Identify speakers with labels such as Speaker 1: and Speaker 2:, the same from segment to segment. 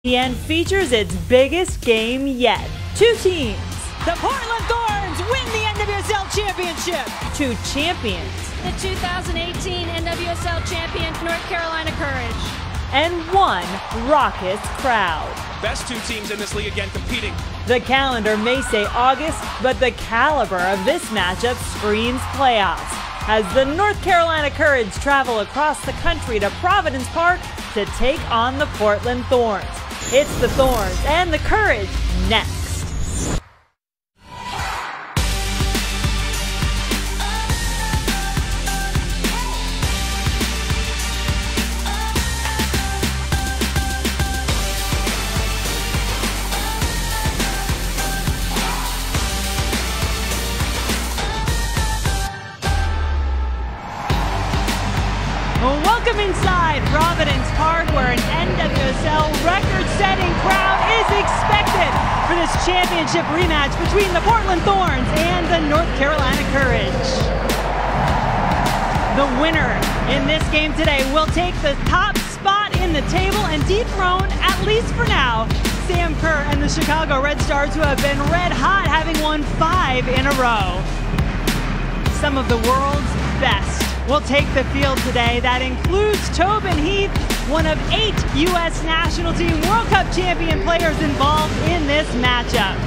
Speaker 1: And features its biggest game yet. Two teams.
Speaker 2: The Portland Thorns win the NWSL championship.
Speaker 1: Two champions.
Speaker 3: The 2018 NWSL champion, North Carolina Courage.
Speaker 1: And one raucous crowd.
Speaker 4: Best two teams in this league again competing.
Speaker 1: The calendar may say August, but the caliber of this matchup screams playoffs as the North Carolina Courage travel across the country to Providence Park to take on the Portland Thorns. It's the Thorns and the Courage next. Welcome inside Providence Park, where an NWSL record-setting crowd is expected for this championship rematch between the Portland Thorns and the North Carolina Courage. The winner in this game today will take the top spot in the table and dethrone, at least for now, Sam Kerr and the Chicago Red Stars, who have been red hot, having won 5 in a row. Some of the world's best will take the field today. That includes Tobin Heath, one of 8 U.S. National Team World Cup champion players involved in this matchup.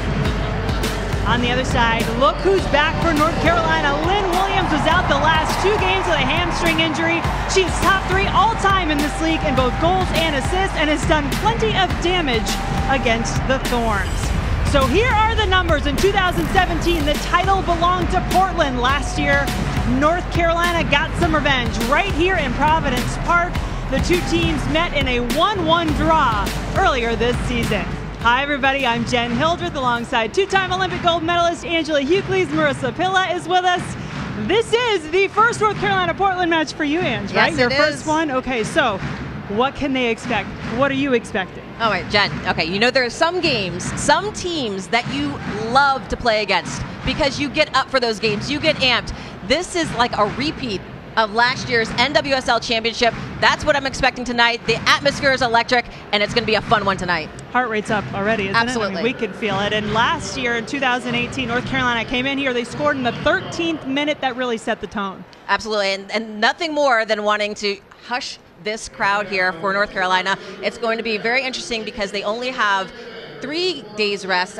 Speaker 1: On the other side, look who's back for North Carolina. Lynn Williams was out the last 2 games with a hamstring injury. She's top 3 all-time in this league in both goals and assists and has done plenty of damage against the Thorns. So here are the numbers. In 2017, the title belonged to Portland. Last year, North Carolina got some revenge right here in Providence Park. The two teams met in a 1-1 draw earlier this season. Hi everybody, I'm Jen Hildreth alongside 2-time Olympic gold medalist Angela Hucles. Marissa Pilla is with us. This is the first North Carolina-Portland match for you, Ange, right?
Speaker 5: Yes,
Speaker 1: Your
Speaker 5: it
Speaker 1: first
Speaker 5: is.
Speaker 1: one? Okay, so what can they expect? What are you expecting?
Speaker 5: All right, Jen, okay, you know there are some games, some teams that you love to play against because you get up for those games, you get amped. This is like a repeat of last year's NWSL championship. That's what I'm expecting tonight. The atmosphere is electric, and it's going to be a fun one tonight.
Speaker 1: Heart rate's up already, isn't
Speaker 5: Absolutely.
Speaker 1: it? I mean, we could feel it. And last year in 2018, North Carolina came in here. They scored in the 13th minute. That really set the tone.
Speaker 5: Absolutely, and nothing more than wanting to hush this crowd here for North Carolina. It's going to be very interesting because they only have 3 days rest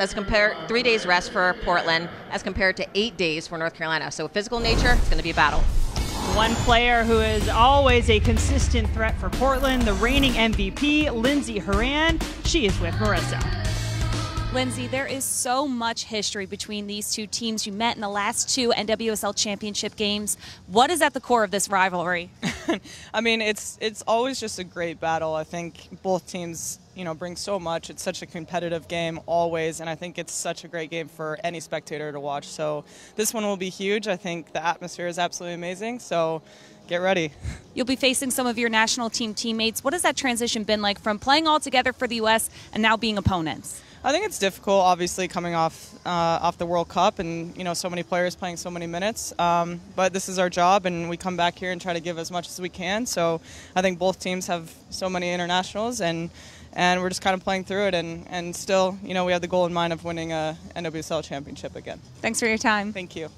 Speaker 5: for Portland as compared to 8 days for North Carolina. So physical nature, it's going to be a battle.
Speaker 1: One player who is always a consistent threat for Portland, the reigning MVP, Lindsey Horan. She is with Marissa.
Speaker 6: Lindsay, there is so much history between these two teams. You met in the last 2 NWSL championship games. What is at the core of this rivalry?
Speaker 7: I mean, it's always just a great battle. I think both teams, bring so much. It's such a competitive game always, and I think it's such a great game for any spectator to watch. So this one will be huge. I think the atmosphere is absolutely amazing, so get ready.
Speaker 6: You'll be facing some of your national team teammates. What has that transition been like from playing all together for the U.S. and now being opponents?
Speaker 7: I think it's difficult, obviously, coming off the World Cup and, so many players playing so many minutes. But this is our job, and we come back here and try to give as much as we can. So I think both teams have so many internationals, and we're just kind of playing through it. And still, we have the goal in mind of winning a NWSL championship again.
Speaker 6: Thanks for your time.
Speaker 7: Thank you.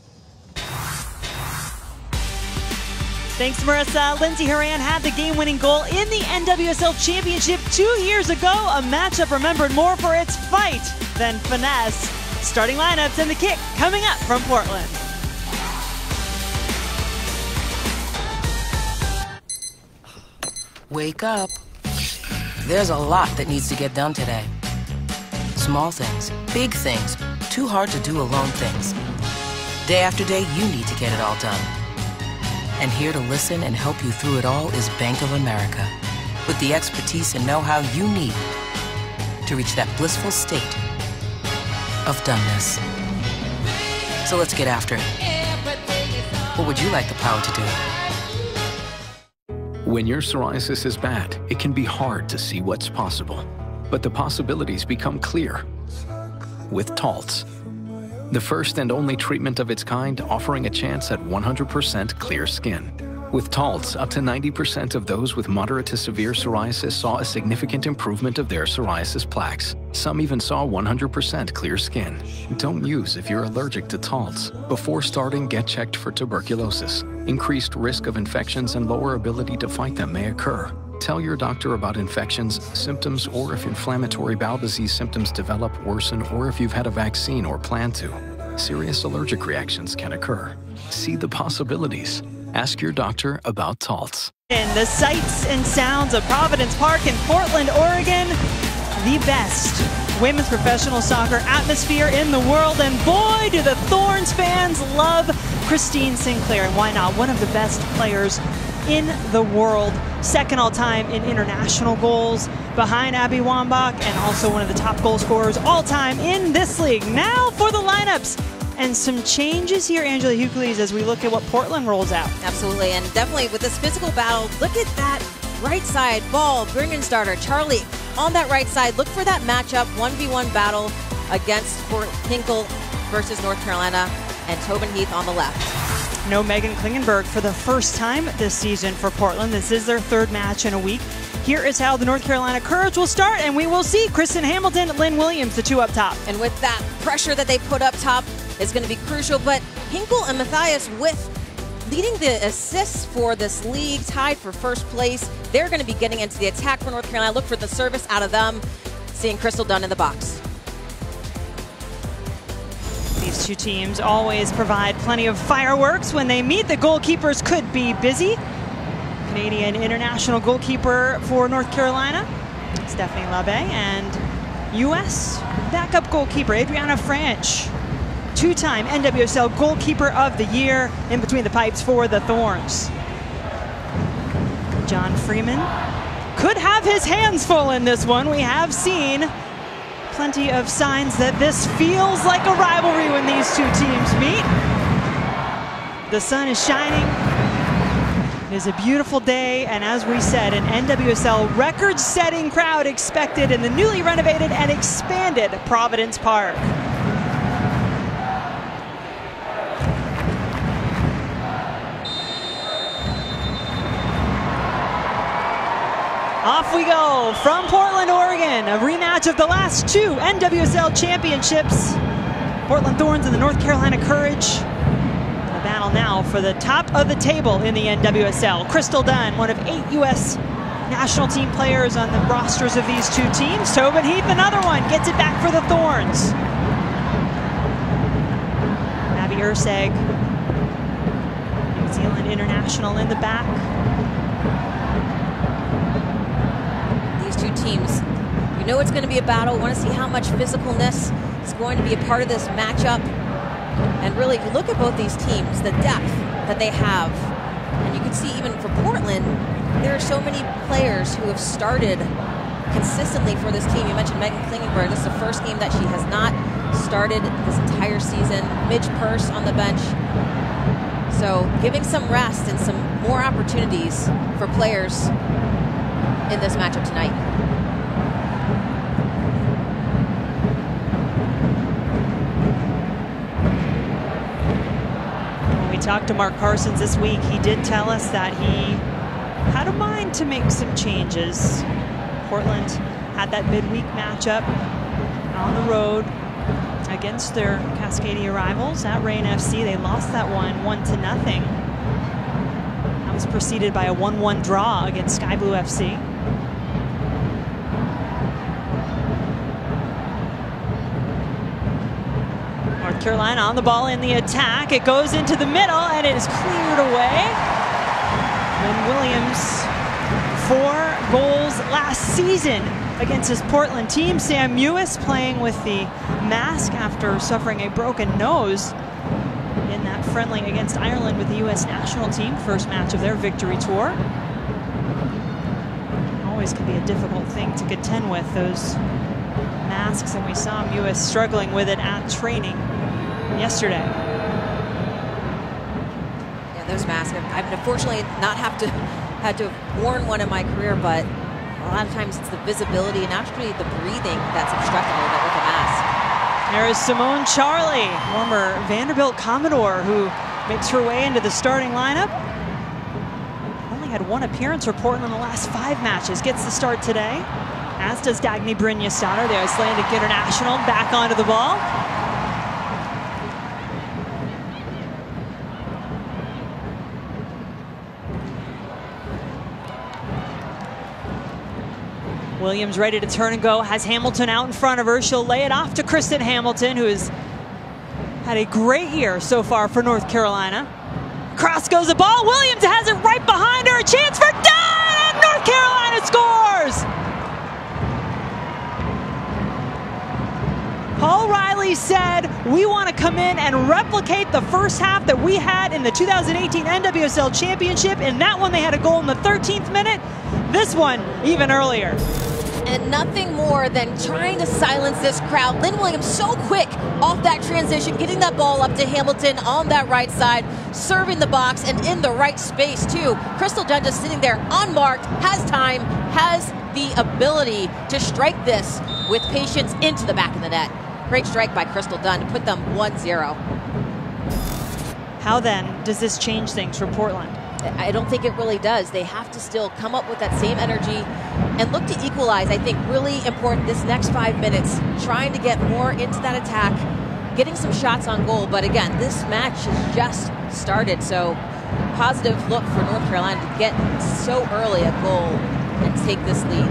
Speaker 1: Thanks, Marissa. Lindsey Horan had the game-winning goal in the NWSL Championship 2 years ago, a matchup remembered more for its fight than finesse. Starting lineups and the kick coming up from Portland.
Speaker 8: Wake up. There's a lot that needs to get done today. Small things, big things, too hard to do alone things. Day after day, you need to get it all done. And here to listen and help you through it all is Bank of America, with the expertise and know-how you need to reach that blissful state of doneness. So let's get after it. What would you like the power to do?
Speaker 9: When your psoriasis is bad, it can be hard to see what's possible. But the possibilities become clear with Taltz, the first and only treatment of its kind offering a chance at 100% clear skin. With Taltz, up to 90% of those with moderate to severe psoriasis saw a significant improvement of their psoriasis plaques. Some even saw 100% clear skin. Don't use if you're allergic to Taltz. Before starting, get checked for tuberculosis. Increased risk of infections and lower ability to fight them may occur. Tell your doctor about infections, symptoms, or if inflammatory bowel disease symptoms develop, worsen, or if you've had a vaccine or plan to. Serious allergic reactions can occur. See the possibilities. Ask your doctor about Taltz.
Speaker 1: In the sights and sounds of Providence Park in Portland, Oregon, the best women's professional soccer atmosphere in the world. And boy, do the Thorns fans love Christine Sinclair. And why not? One of the best players in the world. Second all-time in international goals behind Abby Wambach, and also one of the top goal scorers all-time in this league. Now for the lineups. And some changes here, Angela Hucles, as we look at what Portland rolls out.
Speaker 5: Absolutely, and definitely with this physical battle, look at that right side ball. Brinkenstarter, Charlie on that right side. Look for that matchup, 1v1 battle against Hinkle versus North Carolina, and Tobin Heath on the left.
Speaker 1: No Megan Klingenberg for the first time this season for Portland. This is their third match in a week. Here is how the North Carolina Courage will start, and we will see Kristen Hamilton, Lynn Williams, the two up top.
Speaker 5: And with that pressure that they put up top, is going to be crucial, but Hinkle and Matthias with leading the assists for this league, tied for first place. They're going to be getting into the attack for North Carolina. Look for the service out of them. Seeing Crystal Dunn in the box.
Speaker 1: These two teams always provide plenty of fireworks when they meet. The goalkeepers could be busy. Canadian international goalkeeper for North Carolina, Stephanie Labbe, and U.S. backup goalkeeper Adriana Franch. Two-time NWSL Goalkeeper of the Year in between the pipes for the Thorns. John Freeman could have his hands full in this one. We have seen plenty of signs that this feels like a rivalry when these two teams meet. The sun is shining. It is a beautiful day, and as we said, an NWSL record-setting crowd expected in the newly renovated and expanded Providence Park. Off we go from Portland, Oregon, a rematch of the last two NWSL championships. Portland Thorns and the North Carolina Courage. The battle now for the top of the table in the NWSL. Crystal Dunn, one of 8 U.S. national team players on the rosters of these two teams. Tobin Heath, another one, gets it back for the Thorns. Abby Urseg, New Zealand international in the back.
Speaker 5: Two teams, you know it's going to be a battle. Want to see how much physicalness is going to be a part of this matchup. And really, if you look at both these teams, the depth that they have, and you can see even for Portland, there are so many players who have started consistently for this team. You mentioned Megan Klingenberg. This is the first game that she has not started this entire season. Midge Purse on the bench. So giving some rest and some more opportunities for players in this matchup tonight.
Speaker 1: When we talked to Mark Parsons this week, he did tell us that he had a mind to make some changes. Portland had that midweek matchup on the road against their Cascadia rivals at Rain FC. They lost that one 1-0. That was preceded by a 1-1 draw against Sky Blue FC. North Carolina on the ball in the attack. It goes into the middle and it is cleared away. Lynn Williams, 4 goals last season against his Portland team. Sam Mewis playing with the mask after suffering a broken nose in that friendly against Ireland with the U.S. national team, first match of their victory tour. Always can be a difficult thing to contend with, those masks, and we saw Mewis struggling with it at training yesterday.
Speaker 5: Yeah, those masks. I've unfortunately not had to have worn one in my career, but a lot of times it's the visibility and actually the breathing that's obstructed a little bit with the mask.
Speaker 1: There is Simone Charlie, former Vanderbilt Commodore, who makes her way into the starting lineup. had 1 appearance for Portland in the last 5 matches. Gets the start today, as does Dagny Brynja-Stoddard, the Icelandic international, back onto the ball. Williams ready to turn and go, has Hamilton out in front of her. She'll lay it off to Kristen Hamilton, who has had a great year so far for North Carolina. Cross goes the ball. Williams has it right behind her. A chance for Dunn, and North Carolina scores! Paul Riley said, we want to come in and replicate the first half that we had in the 2018 NWSL Championship. In that one, they had a goal in the 13th minute. This one, even earlier.
Speaker 5: And nothing more than trying to silence this crowd. Lynn Williams so quick off that transition, getting that ball up to Hamilton on that right side, serving the box and in the right space too. Crystal Dunn just sitting there unmarked, has time, has the ability to strike this with patience into the back of the net. Great strike by Crystal Dunn to put them 1-0.
Speaker 1: How then does this change things for Portland?
Speaker 5: I don't think it really does. They have to still come up with that same energy and look to equalize. I think really important this next 5 minutes, trying to get more into that attack, getting some shots on goal. But again, this match has just started, so positive look for North Carolina to get so early a goal and take this lead.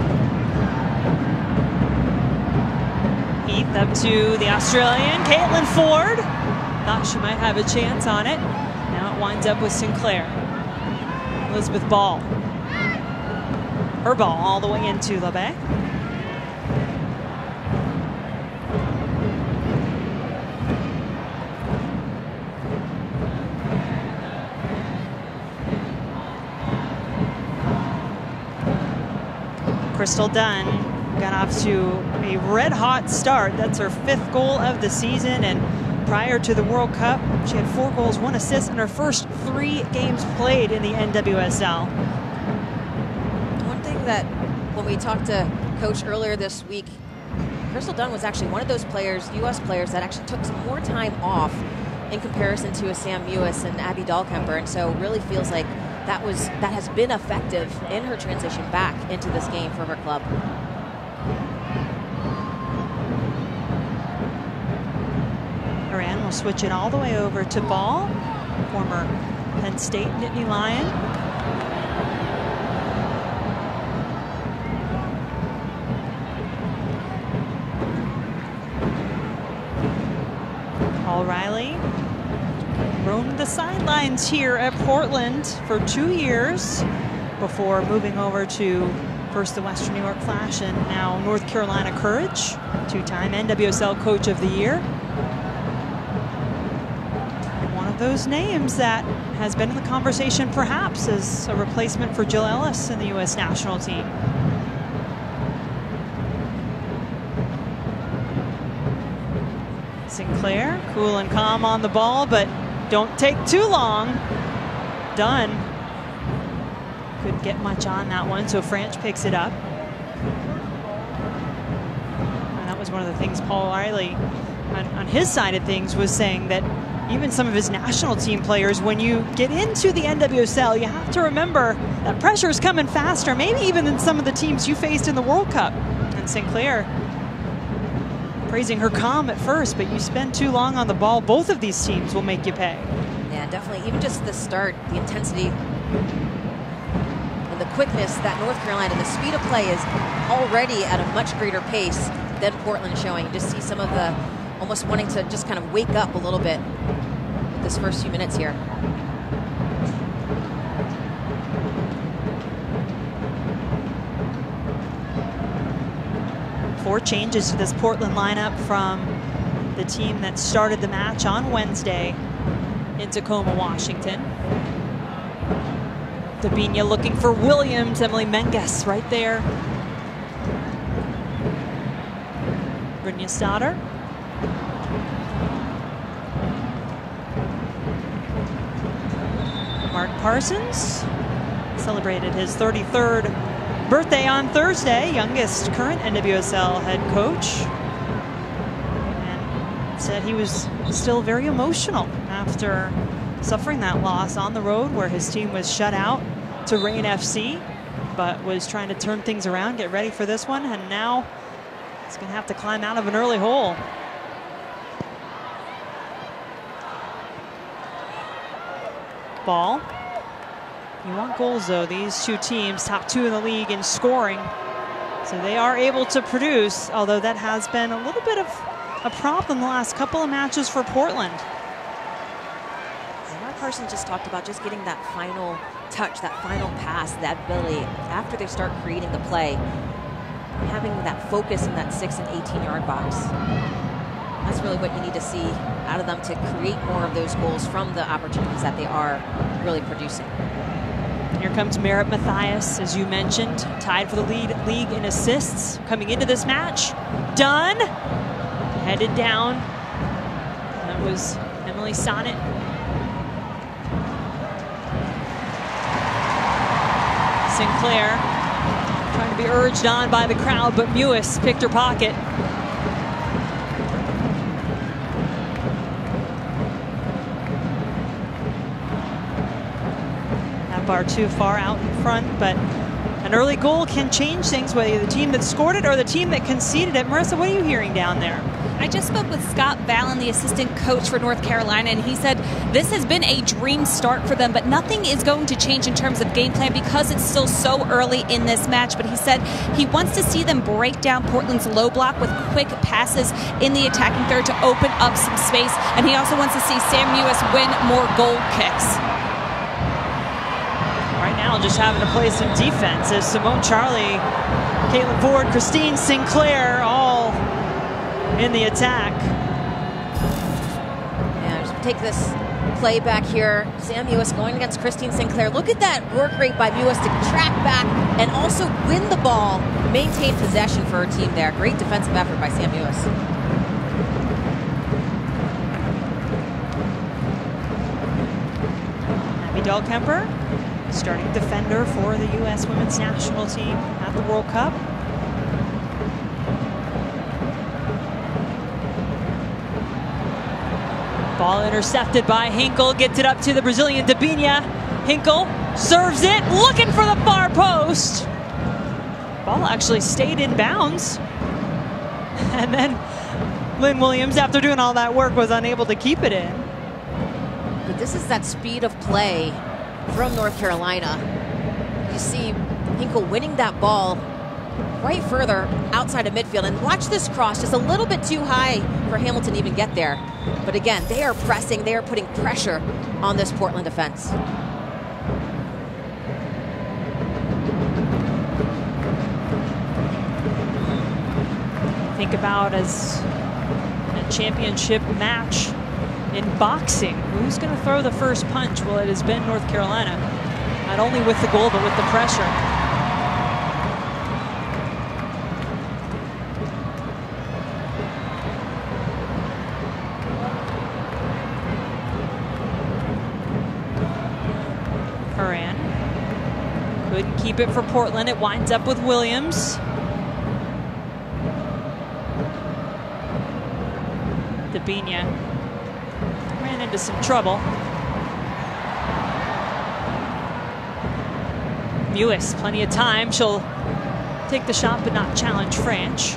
Speaker 1: Heath up to the Australian, Caitlin Ford. Thought she might have a chance on it. Now it winds up with Sinclair. Elizabeth Ball. Her ball all the way into LeBay. Crystal Dunn got off to a red-hot start. That's her 5th goal of the season, and prior to the World Cup, she had 4 goals, 1 assist in her first 3 games played in the NWSL.
Speaker 5: One thing that when we talked to Coach earlier this week, Crystal Dunn was actually one of those players, U.S. players, that actually took some more time off in comparison to a Sam Mewis and Abby Dahlkemper, and so really feels like that has been effective in her transition back into this game for her club.
Speaker 1: Iran will switch it all the way over to Ball, former Penn State Nittany Lion. Paul Riley roamed the sidelines here at Portland for 2 years before moving over to first the Western New York Flash and now North Carolina Courage, 2-time NWSL Coach of the Year. One of those names that has been in the conversation perhaps as a replacement for Jill Ellis in the U.S. national team. Sinclair, cool and calm on the ball, but don't take too long. Dunn couldn't get much on that one, so Franch picks it up. And that was one of the things Paul Riley, on his side of things, was saying that even some of his national team players, when you get into the NWSL, you have to remember that pressure is coming faster, maybe even than some of the teams you faced in the World Cup. And Sinclair praising her calm at first, but you spend too long on the ball, both of these teams will make you pay.
Speaker 5: Yeah, definitely. Even just the start, the intensity and the quickness that North Carolina, the speed of play is already at a much greater pace than Portland showing. You just see some of the almost wanting to just kind of wake up a little bit with this first few minutes here.
Speaker 1: Four changes to this Portland lineup from the team that started the match on Wednesday in Tacoma, Washington. Dabinia looking for Williams, Emily Menges right there. Brynja-Stoddard. Mark Parsons celebrated his 33rd birthday on Thursday, youngest current NWSL head coach, and said he was still very emotional after suffering that loss on the road where his team was shut out to Rain FC, but was trying to turn things around, get ready for this one, and now it's going to have to climb out of an early hole. Ball. You want goals, though. These two teams, top 2 in the league in scoring, so they are able to produce, although that has been a little bit of a problem the last couple of matches for Portland.
Speaker 5: Mark Carson just talked about just getting that final touch, that final pass, that ability after they start creating the play, having that focus in that 6 and 18-yard box. That's really what you need to see out of them to create more of those goals from the opportunities that they are really producing.
Speaker 1: Here comes Merritt Mathias, as you mentioned, tied for the league in assists coming into this match. Done. Headed down. That was Emily Sonnet. Sinclair trying to be urged on by the crowd, but Mewis picked her pocket. That bar too far out in front, but an early goal can change things, whether you're the team that scored it or the team that conceded it. Marissa, what are you hearing down there?
Speaker 6: I just spoke with Scott Vallon, the assistant coach for North Carolina, and he said this has been a dream start for them, but nothing is going to change in terms of game plan because it's still so early in this match. But he said he wants to see them break down Portland's low block with quick passes in the attacking third to open up some space, and he also wants to see Sam Mewis win more goal kicks.
Speaker 1: Right now, just having to play some defense as Simone Charlie, Caitlin Ford, Christine Sinclair, all in the attack.
Speaker 5: Yeah, just take this play back here. Sam Mewis going against Christine Sinclair. Look at that work rate by Mewis to track back and also win the ball, maintain possession for her team there. Great defensive effort by Sam Mewis.
Speaker 1: Abby Dahlkemper, starting defender for the U.S. women's national team at the World Cup. Ball intercepted by Hinkle, gets it up to the Brazilian Debinha. Hinkle serves it, looking for the far post. Ball actually stayed in bounds. And then Lynn Williams, after doing all that work, was unable to keep it in.
Speaker 5: But this is that speed of play from North Carolina. You see Hinkle winning that ball right further outside of midfield. And watch this cross, just a little bit too high for Hamilton to even get there. But again, they are pressing, they are putting pressure on this Portland defense.
Speaker 1: Think about as in a championship match in boxing, who's going to throw the first punch? Well, it has been North Carolina, not only with the goal, but with the pressure. Horan couldn't keep it for Portland. It winds up with Williams. Debinha ran into some trouble. Mewis, plenty of time. She'll take the shot but not challenge Franch.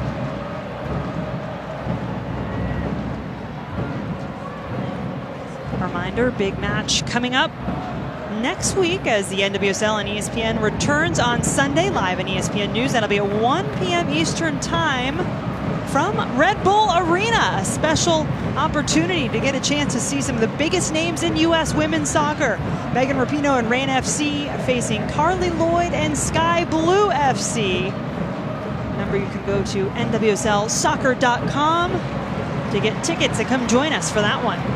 Speaker 1: Reminder, big match coming up next week as the NWSL and ESPN returns on Sunday live on ESPN News. That'll be at 1 p.m. Eastern time from Red Bull Arena. A special opportunity to get a chance to see some of the biggest names in U.S. women's soccer. Megan Rapinoe and Rain FC facing Carly Lloyd and Sky Blue FC. Remember, you can go to nwslsoccer.com to get tickets to come join us for that one.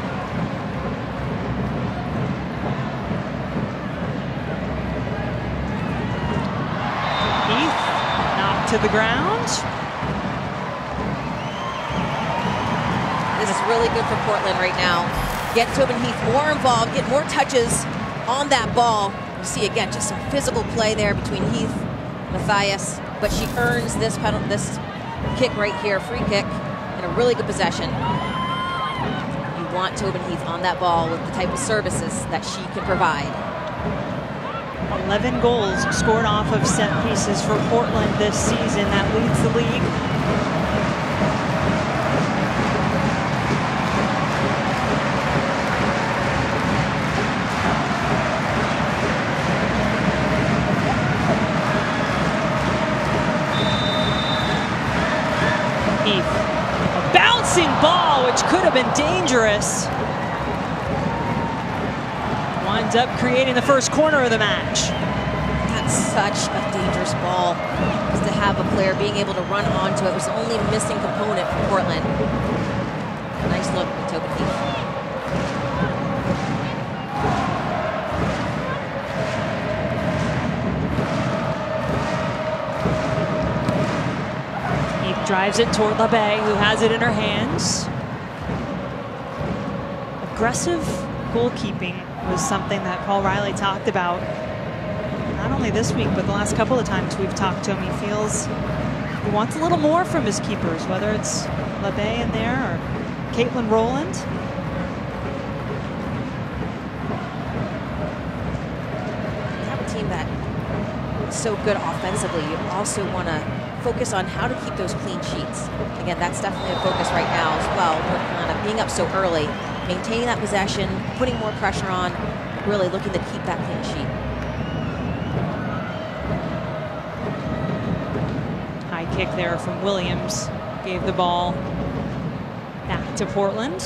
Speaker 1: Heath knocked to the ground.
Speaker 5: This is really good for Portland right now. Get Tobin Heath more involved, get more touches on that ball. You see again just some physical play there between Heath and Mathias, but she earns this penalty, this kick right here, free kick, in a really good possession. You want Tobin Heath on that ball with the type of services that she can provide.
Speaker 1: 11 goals scored off of set pieces for Portland this season. That leads the league. A bouncing ball, which could have been dangerous. Winds up creating the first corner of the match.
Speaker 5: That's such a dangerous ball. Just to have a player being able to run onto it was the only missing component for Portland. Nice look with Tobin Heath.
Speaker 1: Heath drives it toward LeBay, who has it in her hands. Aggressive goalkeeping was something that Paul Riley talked about, not only this week, but the last couple of times we've talked to him. He feels he wants a little more from his keepers, whether it's LeBay in there or Caitlin Rowland.
Speaker 5: You have a team that's so good offensively. You also want to focus on how to keep those clean sheets. Again, that's definitely a focus right now as well. North Carolina being up so early, maintaining that possession, putting more pressure on, really looking to keep that clean sheet.
Speaker 1: High kick there from Williams. Gave the ball back to Portland.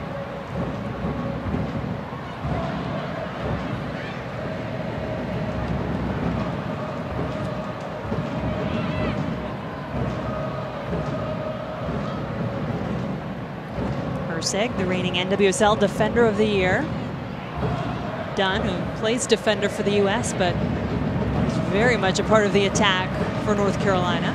Speaker 1: Herseg, the reigning NWSL Defender of the Year. Dunn, who plays defender for the U.S., but is very much a part of the attack for North Carolina.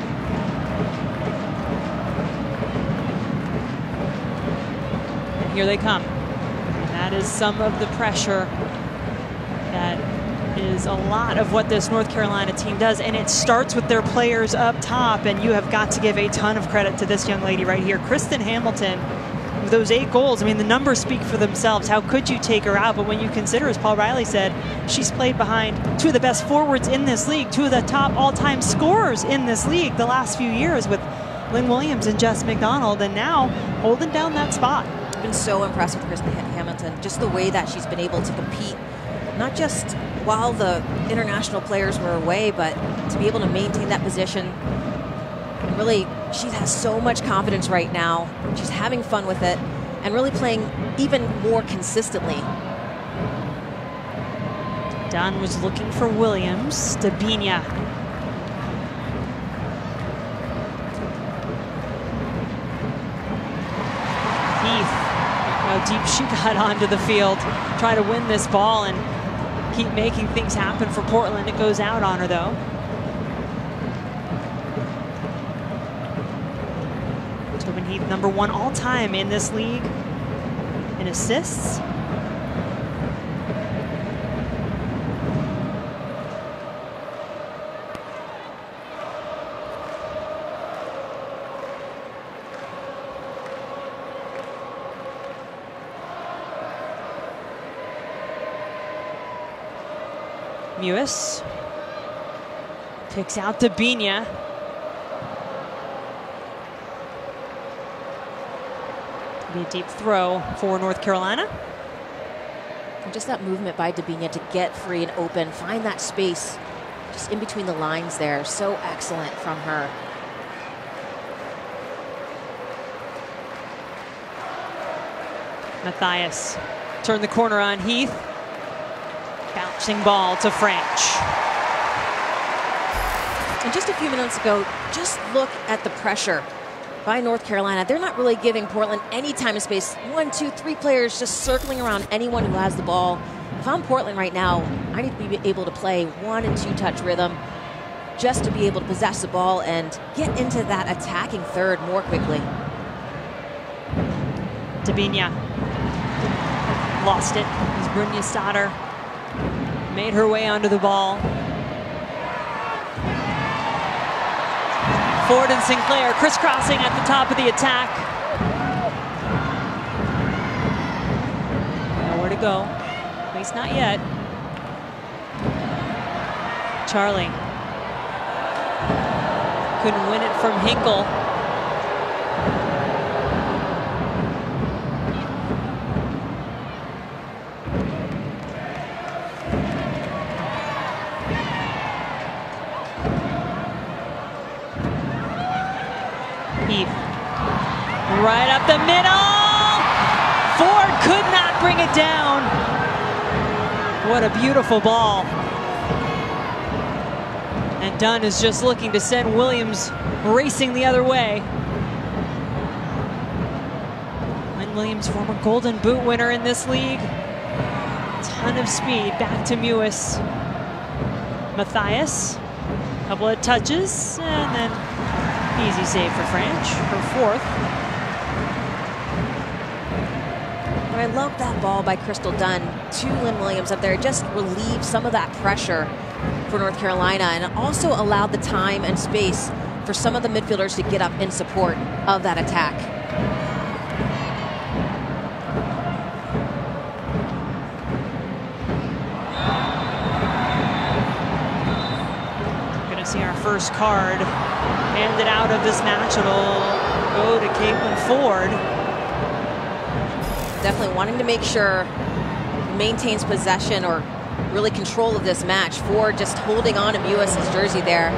Speaker 1: And here they come. And that is some of the pressure. That is a lot of what this North Carolina team does, and it starts with their players up top, and you have got to give a ton of credit to this young lady right here, Kristen Hamilton. Those 8 goals, I mean, the numbers speak for themselves. How could you take her out? But when you consider, as Paul Riley said, she's played behind 2 of the best forwards in this league, 2 of the top all-time scorers in this league the last few years with Lynn Williams and Jess McDonald, and now holding down that spot.
Speaker 5: I've been so impressed with Kristen Hamilton, just the way that she's been able to compete, not just while the international players were away, but to be able to maintain that position. Really, she has so much confidence right now. She's having fun with it and really playing even more consistently.
Speaker 1: Dunn was looking for Williams. Dabinia. Heath. How deep she got onto the field. Trying to win this ball and keep making things happen for Portland. It goes out on her, though. Tobin Heath, #1 all-time in this league in assists. Mewis picks out Dabinia. Be a deep throw for North Carolina.
Speaker 5: And just that movement by Dabinia to get free and open, find that space just in between the lines there. So excellent from her.
Speaker 1: Matthias turned the corner on Heath. Bouncing ball to French.
Speaker 5: And just a few minutes ago, just look at the pressure by North Carolina. They're not really giving Portland any time and space. 1, 2, 3 players just circling around anyone who has the ball. If I'm Portland right now, I need to be able to play 1- and 2-touch rhythm just to be able to possess the ball and get into that attacking third more quickly.
Speaker 1: Dabinia lost it as Brynja Stoddard made her way onto the ball. Ford and Sinclair crisscrossing at the top of the attack. Nowhere to go. At least not yet.
Speaker 2: Charlie. Couldn't win it from Hinkle. Heath. Right up the middle. Ford could not bring it down. What a beautiful ball. And Dunn is just looking to send Williams racing the other way. Lynn Williams, former Golden Boot winner in this league. Ton of speed. Back to Mewis. Matthias. Couple of touches, and then easy save for French, her fourth.
Speaker 5: I love that ball by Crystal Dunn to Lynn Williams up there. It just relieved some of that pressure for North Carolina, and it also allowed the time and space for some of the midfielders to get up in support of that attack.
Speaker 2: We're going to see our first card handed out of this match. It'll go to Caitlin Ford.
Speaker 5: Definitely wanting to make sure maintains possession or really control of this match. Ford just holding on to Mewis' jersey there.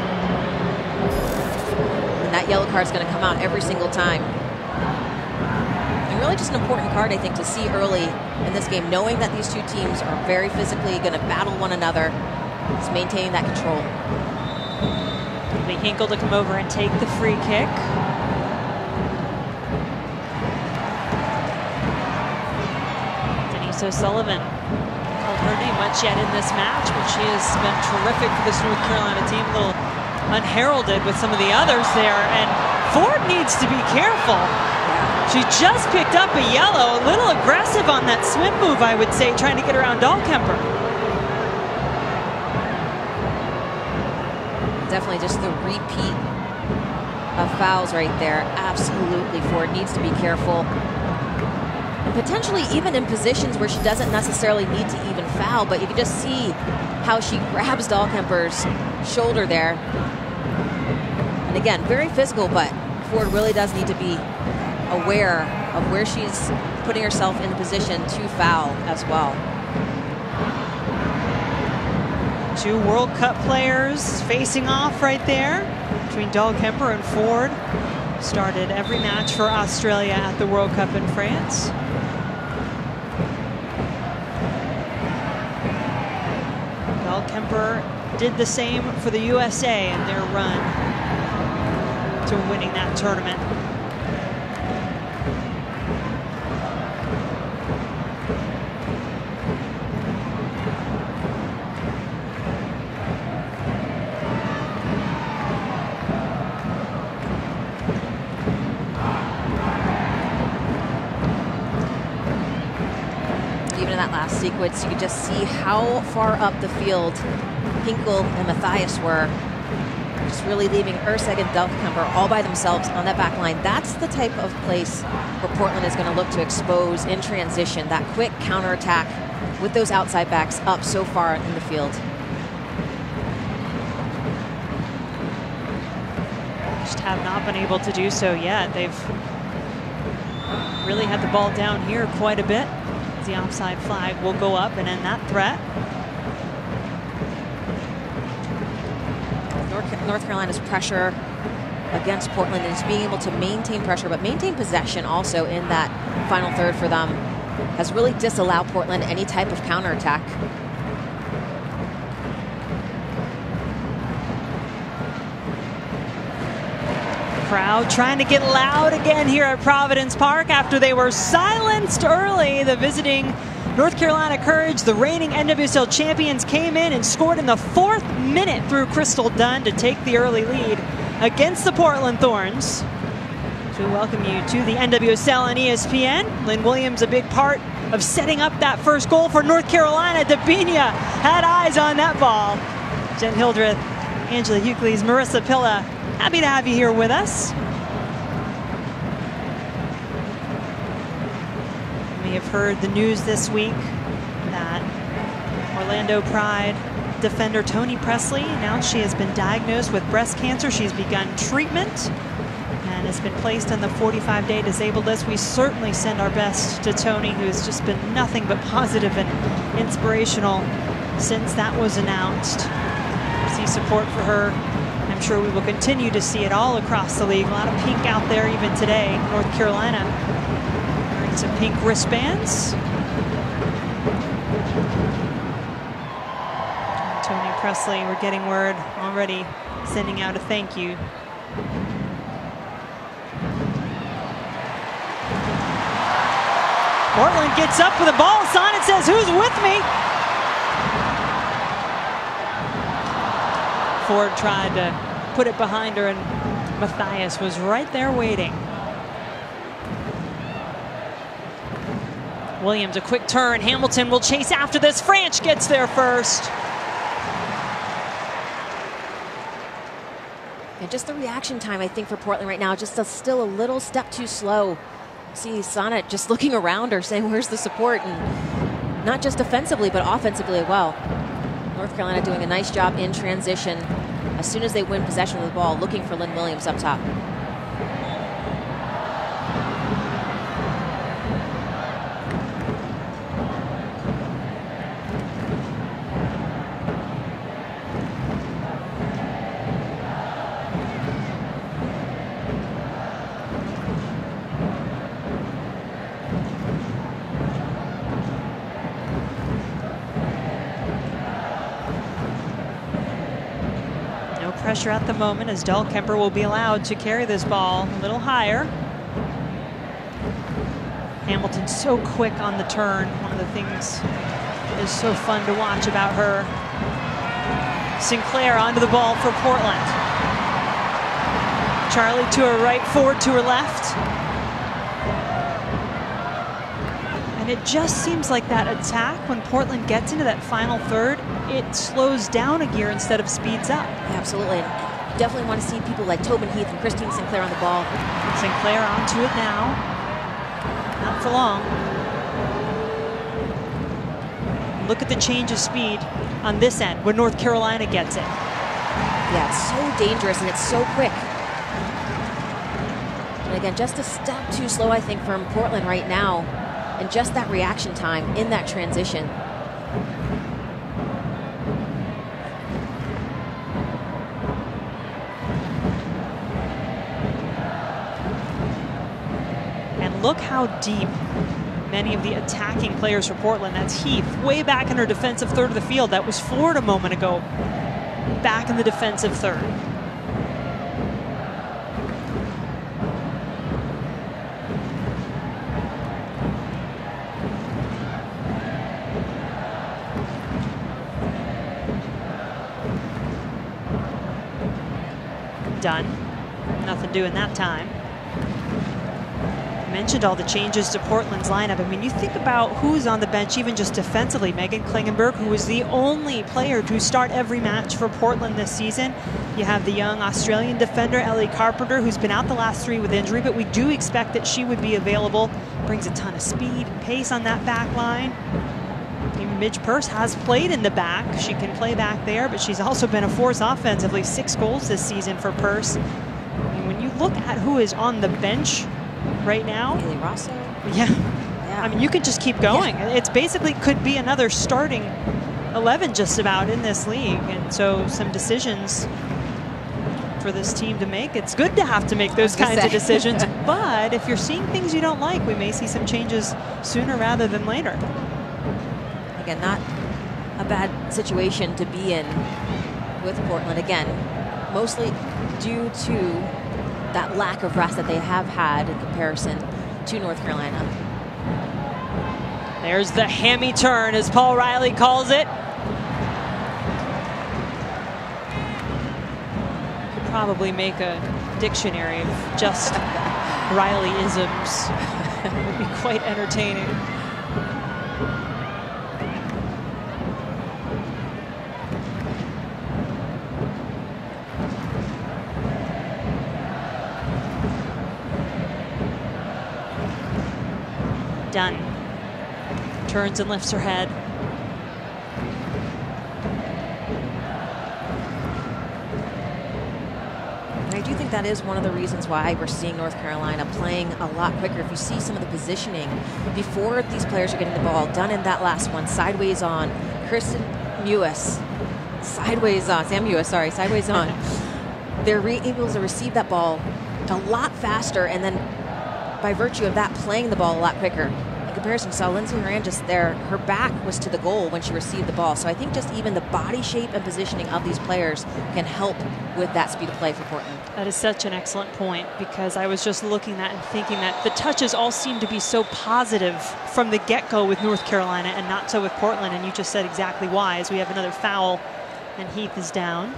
Speaker 5: And that yellow card is going to come out every single time. And really just an important card, I think, to see early in this game, knowing that these two teams are very physically going to battle one another. Just maintaining that control.
Speaker 2: Hinkle to come over and take the free kick. Denise O'Sullivan, called her name much yet in this match, but she has been terrific for this North Carolina team. A little unheralded with some of the others there, and Ford needs to be careful. She just picked up a yellow, a little aggressive on that swim move, I would say, trying to get around Dahlkemper.
Speaker 5: Definitely just the repeat of fouls right there. Absolutely, Ford needs to be careful. And potentially even in positions where she doesn't necessarily need to even foul, but you can just see how she grabs Dahlkemper's shoulder there. And again, very physical, but Ford really does need to be aware of where she's putting herself in the position to foul as well.
Speaker 2: Two World Cup players facing off right there between Dahlkemper and Ford. Started every match for Australia at the World Cup in France. Dahlkemper did the same for the USA in their run to winning that tournament.
Speaker 5: That last sequence, you could just see how far up the field Hinkle and Matthias were, just really leaving Erceg and Dahlkemper all by themselves on that back line. That's the type of place where Portland is going to look to expose in transition, that quick counterattack with those outside backs up so far in the field.
Speaker 2: Just have not been able to do so yet. They've really had the ball down here quite a bit. The offside flag will go up and end that threat.
Speaker 5: North Carolina's pressure against Portland is being able to maintain pressure, but maintain possession also in that final third for them has really disallowed Portland any type of counterattack.
Speaker 2: Crowd trying to get loud again here at Providence Park after they were silenced early. The visiting North Carolina Courage, the reigning NWSL champions, came in and scored in the 4th minute through Crystal Dunn to take the early lead against the Portland Thorns. So we welcome you to the NWSL on ESPN. Lynn Williams, a big part of setting up that first goal for North Carolina. Dabinia had eyes on that ball. Jen Hildreth, Angela Hucles, Marissa Pilla, happy to have you here with us. We have heard the news this week that Orlando Pride defender Toni Pressley announced she has been diagnosed with breast cancer. She's begun treatment and has been placed on the 45-day disabled list. We certainly send our best to Toni, who has just been nothing but positive and inspirational since that was announced. See support for her. I'm sure we will continue to see it all across the league. A lot of pink out there even today. North Carolina wearing some pink wristbands. Toni Pressley, we're getting word already, sending out a thank you. Portland gets up with the ball. Sonnet says, "Who's with me?" Ford tried to put it behind her, and Matthias was right there waiting. Williams, a quick turn. Hamilton will chase after this. Franch gets there first.
Speaker 5: And just the reaction time, I think, for Portland right now, just still a little step too slow. See Sonnet just looking around her, saying, "Where's the support?" And not just defensively, but offensively as well. North Carolina doing a nice job in transition as soon as they win possession of the ball, looking for Lynn Williams up top.
Speaker 2: Pressure at the moment as Dahlkemper will be allowed to carry this ball a little higher. Hamilton so quick on the turn. One of the things that is so fun to watch about her. Sinclair onto the ball for Portland. Charlie to her right, Ford to her left. And it just seems like that attack, when Portland gets into that final third, it slows down a gear instead of speeds up.
Speaker 5: Yeah, absolutely. Definitely want to see people like Tobin Heath and Christine Sinclair on the ball.
Speaker 2: Sinclair onto it now. Not for long. Look at the change of speed on this end when North Carolina gets it.
Speaker 5: Yeah, it's so dangerous and it's so quick. And again, just a step too slow, I think, from Portland right now. And just that reaction time in that transition.
Speaker 2: And look how deep many of the attacking players for Portland. That's Heath, way back in her defensive third of the field. That was Ford a moment ago, back in the defensive third. Done. Nothing doing that time. Mentioned all the changes to Portland's lineup. I mean, you think about who's on the bench, even just defensively. Megan Klingenberg, who was the only player to start every match for Portland this season. You have the young Australian defender, Ellie Carpenter, who's been out the last 3 with injury, but we do expect that she would be available. Brings a ton of speed and pace on that back line. Even Midge Purse has played in the back. She can play back there, but she's also been a force offensively. 6 goals this season for Purse. And when you look at who is on the bench right now,
Speaker 5: Haley Rosso.
Speaker 2: yeah, I mean, you could just keep going. Yeah. It's basically could be another starting 11 just about in this league. And so some decisions for this team to make. It's good to have to make those kinds of decisions, but if you're seeing things you don't like, we may see some changes sooner rather than later.
Speaker 5: Again, not a bad situation to be in with Portland. Again, mostly due to that lack of rest that they have had in comparison to North Carolina.
Speaker 2: There's the hammy turn, as Paul Riley calls it. Could probably make a dictionary of just Riley-isms. It would be quite entertaining. Dunn turns and lifts her head.
Speaker 5: think that is one of the reasons why we're seeing North Carolina playing a lot quicker. If you see some of the positioning before these players are getting the ball, done in that last one, sideways on, Kristen Mewis, sideways on, Sam Mewis, sorry, sideways on. They're able to receive that ball a lot faster, and then by virtue of that, playing the ball a lot quicker. In comparison, you saw Lindsey Horan just there, her back was to the goal when she received the ball. So I think just even the body shape and positioning of these players can help with that speed of play for Portland.
Speaker 2: That is such an excellent point, because I was just looking at and thinking that the touches all seem to be so positive from the get-go with North Carolina and not so with Portland, and you just said exactly why, as we have another foul and Heath is down.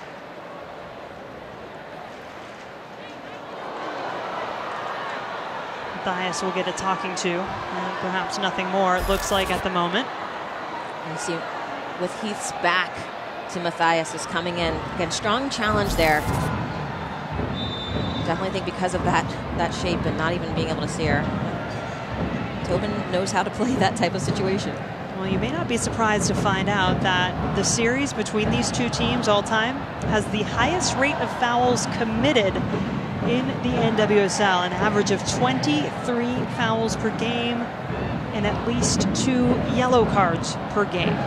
Speaker 2: Matthias will get a talking to, and perhaps nothing more, it looks like, at the moment.
Speaker 5: You see, with Heath's back to Matthias is coming in. Again, strong challenge there. Definitely think because of that shape and not even being able to see her. Tobin knows how to play that type of situation.
Speaker 2: Well, you may not be surprised to find out that the series between these two teams all time has the highest rate of fouls committed in the NWSL, an average of 23 fouls per game and at least 2 yellow cards per game.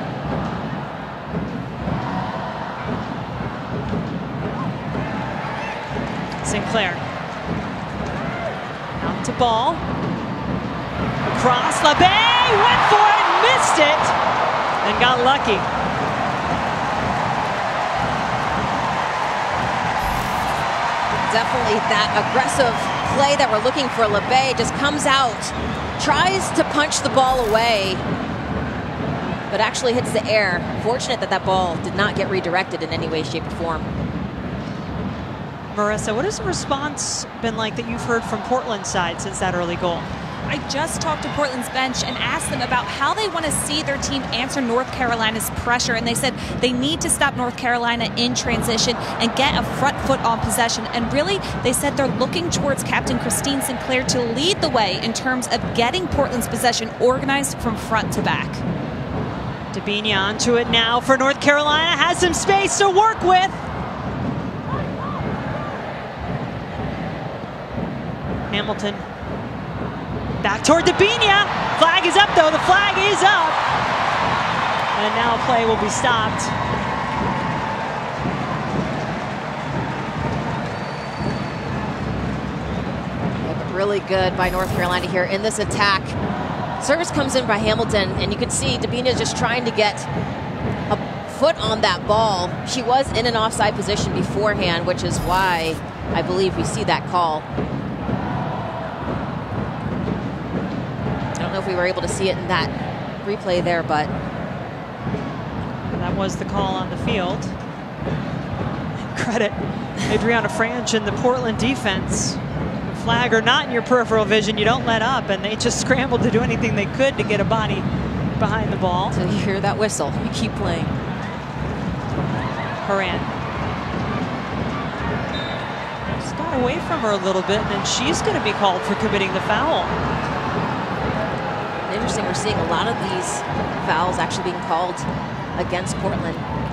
Speaker 2: Sinclair. Out to ball. Across, LeBay went for it, missed it, and got lucky.
Speaker 5: Definitely that aggressive play that we're looking for. LeBay just comes out, tries to punch the ball away, but actually hits the air. Fortunate that that ball did not get redirected in any way, shape, or form.
Speaker 2: Marissa, what has the response been like that you've heard from Portland's side since that early goal?
Speaker 6: I just talked to Portland's bench and asked them about how they want to see their team answer North Carolina's pressure, and they said they need to stop North Carolina in transition and get a front foot on possession. And really, they said they're looking towards Captain Christine Sinclair to lead the way in terms of getting Portland's possession organized from front to back.
Speaker 2: Dabinia onto it now for North Carolina, has some space to work with. Hamilton back toward Dabinia. Flag is up though, the flag is up. And now play will be stopped.
Speaker 5: Really good by North Carolina here in this attack. Service comes in by Hamilton, and you can see Dabinia just trying to get a foot on that ball. She was in an offside position beforehand, which is why I believe we see that call. I don't know if we were able to see it in that replay there, but
Speaker 2: that was the call on the field. Credit Adriana Franch and the Portland defense. Flag or not in your peripheral vision, you don't let up, and they just scrambled to do anything they could to get a body behind the ball.
Speaker 5: So you hear that whistle, you keep playing.
Speaker 2: Horan. Just got away from her a little bit, and then she's going to be called for committing the foul.
Speaker 5: Interesting, we're seeing a lot of these fouls actually being called against Portland.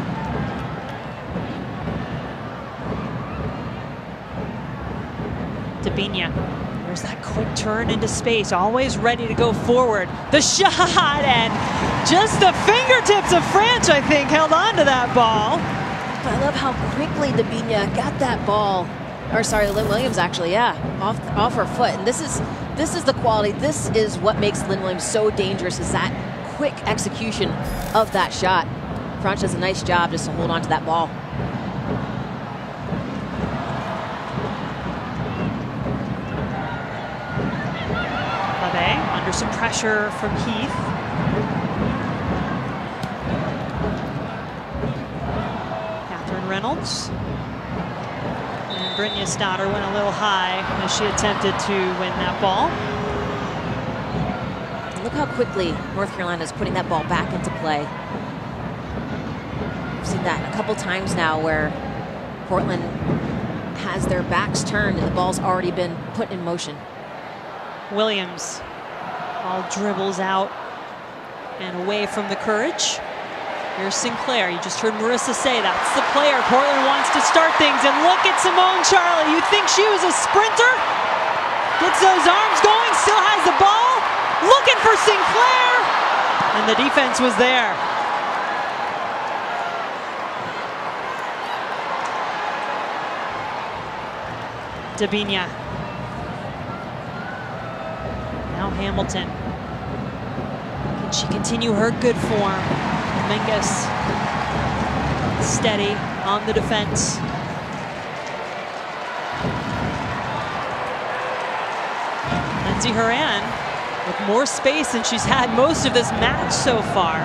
Speaker 2: Dabinia, there's that quick turn into space, always ready to go forward. The shot, and just the fingertips of Franch, I think, held on to that ball.
Speaker 5: But I love how quickly Dabinia got that ball, or sorry, Lynn Williams actually, yeah, off her foot. And this is the quality, this is what makes Lynn Williams so dangerous, is that quick execution of that shot. Franch does a nice job just to hold on to that ball.
Speaker 2: Under some pressure from Heath. Catherine Reynolds. And Brynja Stoddard went a little high as she attempted to win that ball.
Speaker 5: Look how quickly North Carolina is putting that ball back into play. We've seen that a couple times now where Portland has their backs turned and the ball's already been put in motion.
Speaker 2: Williams. Ball dribbles out and away from the Courage. Here's Sinclair. You just heard Marissa say that's the player Portland wants to start things. And look at Simone Charlie. You think she was a sprinter? Gets those arms going, still has the ball. Looking for Sinclair. And the defense was there. Dabinia. Now Hamilton. Can she continue her good form? Mingus steady on the defense. Lindsay Horan with more space than she's had most of this match so far.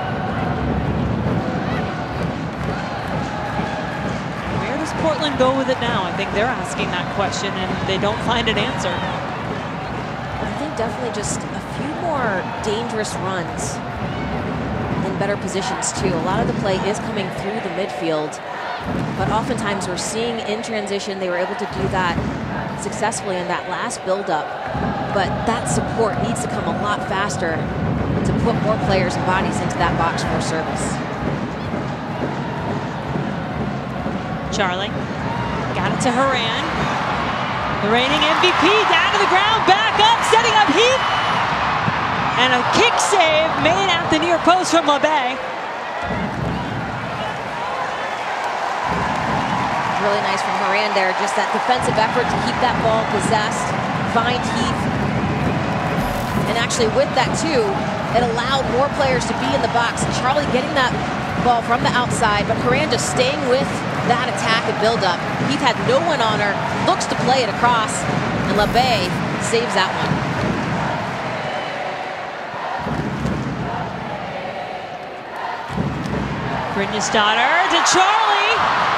Speaker 2: Where does Portland go with it now? I think they're asking that question and they don't find an answer.
Speaker 10: I think definitely just a few more dangerous runs. Better positions too. A lot of the play is coming through the midfield, but oftentimes we're seeing in transition they were able to do that successfully in that last build-up, but that support needs to come a lot faster to put more players and bodies into that box for service.
Speaker 2: Charlie got it to Horan, the reigning MVP, down to the ground, back up, setting up Heath. And a kick save made at the near post from LeBay.
Speaker 10: Really nice from Horan there. Just that defensive effort to keep that ball possessed. Find Heath. And actually with that too, it allowed more players to be in the box. Charlie getting that ball from the outside, but Horan just staying with that attack and build up. Heath had no one on her, looks to play it across, and LeBay saves that one.
Speaker 2: Brynja's daughter to Charlie.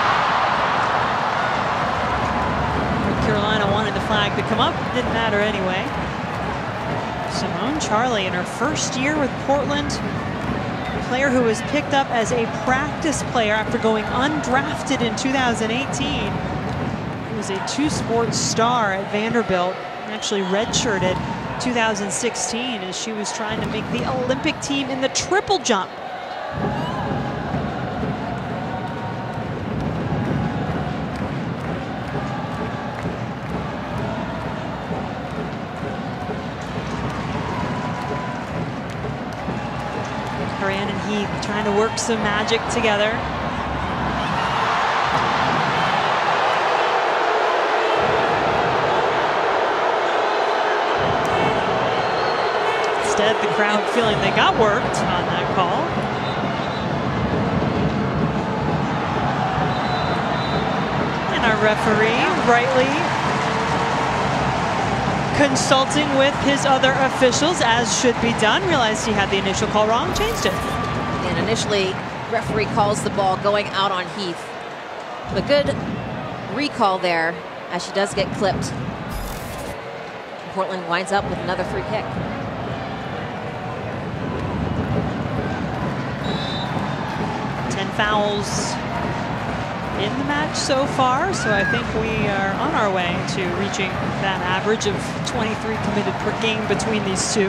Speaker 2: North Carolina wanted the flag to come up. Didn't matter anyway. Simone Charlie in her first year with Portland. A player who was picked up as a practice player after going undrafted in 2018. He was a two-sport star at Vanderbilt. Actually redshirted 2016 as she was trying to make the Olympic team in the triple jump. Horan and Heath trying to work some magic together. Instead, the crowd feeling they got worked on that call. And our referee rightly consulting with his other officials, as should be done. Realized he had the initial call wrong, changed it.
Speaker 10: And initially, referee calls the ball going out on Heath. But good recall there, as she does get clipped. Portland winds up with another free kick.
Speaker 2: Fouls in the match so far, so I think we are on our way to reaching that average of 23 committed per game between these two.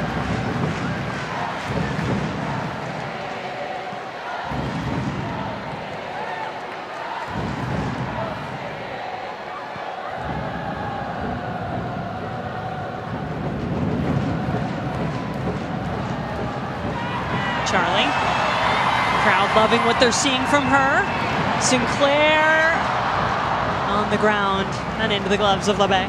Speaker 2: Charlie. Crowd loving what they're seeing from her. Sinclair on the ground and into the gloves of LeBay.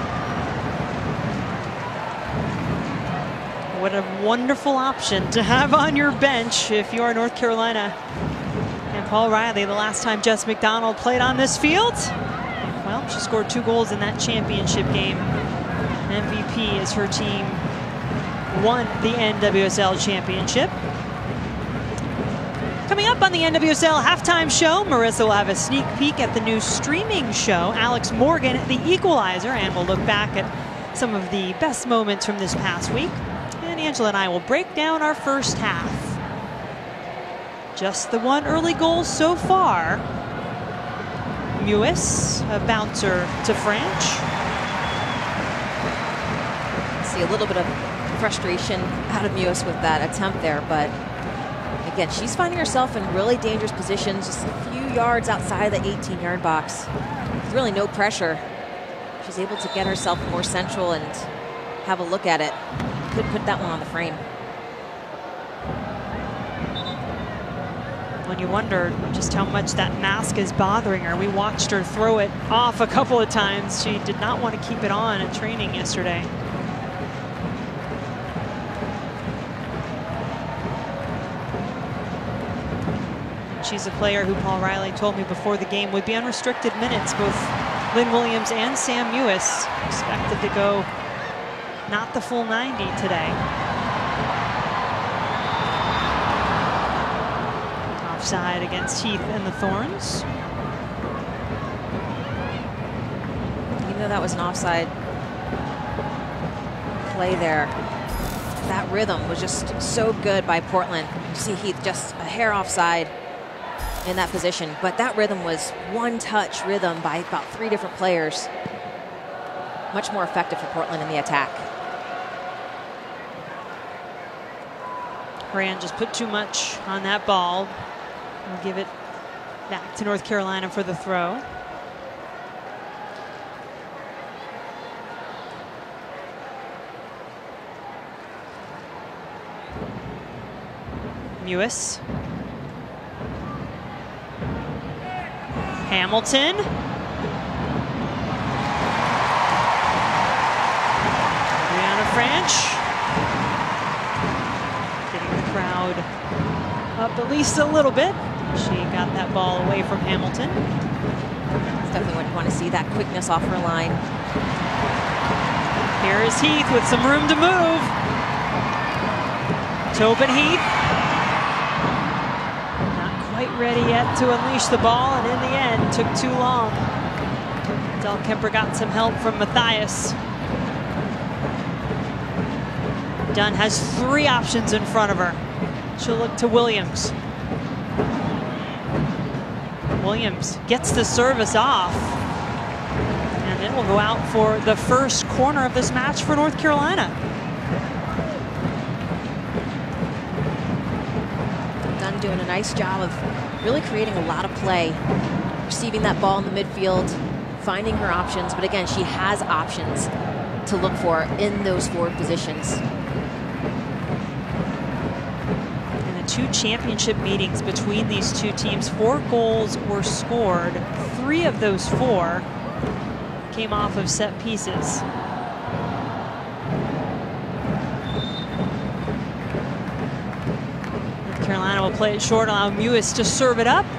Speaker 2: What a wonderful option to have on your bench if you are North Carolina. And Paul Riley, the last time Jess McDonald played on this field, well, she scored 2 goals in that championship game. MVP as her team won the NWSL championship. Coming up on the NWSL halftime show, Marissa will have a sneak peek at the new streaming show, Alex Morgan, The Equalizer, and we'll look back at some of the best moments from this past week. And Angela and I will break down our first half. Just the one early goal so far. Mewis, a bouncer to French.
Speaker 10: See a little bit of frustration out of Mewis with that attempt there, but Again, she's finding herself in really dangerous positions, just a few yards outside of the 18-yard box. There's really no pressure. She's able to get herself more central and have a look at it. Could put that one on the frame.
Speaker 2: When you wonder just how much that mask is bothering her. We watched her throw it off a couple of times. She did not want to keep it on in training yesterday. She's a player who Paul Riley told me before the game would be unrestricted minutes. Both Lynn Williams and Sam Mewis expected to go not the full 90 today. Offside against Heath and the Thorns.
Speaker 10: Even though that was an offside play there, that rhythm was just so good by Portland. You see Heath just a hair offside in that position, but that rhythm was one-touch rhythm by about 3 different players. Much more effective for Portland in the attack.
Speaker 2: Horan just put too much on that ball. We'll give it back to North Carolina for the throw. Mewis. Hamilton. Brianna French. Getting the crowd up at least a little bit. She got that ball away from Hamilton.
Speaker 10: That's definitely what you want to see, that quickness off her line.
Speaker 2: Here is Heath with some room to move. Tobin Heath. Ready yet to unleash the ball, and in the end took too long. Del Kemper got some help from Matthias. Dunn has 3 options in front of her. She'll look to Williams. Williams gets the service off, and it will go out for the first corner of this match for North Carolina.
Speaker 10: Dunn doing a nice job of really creating a lot of play, receiving that ball in the midfield, finding her options, but again, she has options to look for in those forward positions.
Speaker 2: In the 2 championship meetings between these 2 teams, 4 goals were scored. 3 of those 4 came off of set pieces. Carolina will play it short, allow Mewis to serve it up.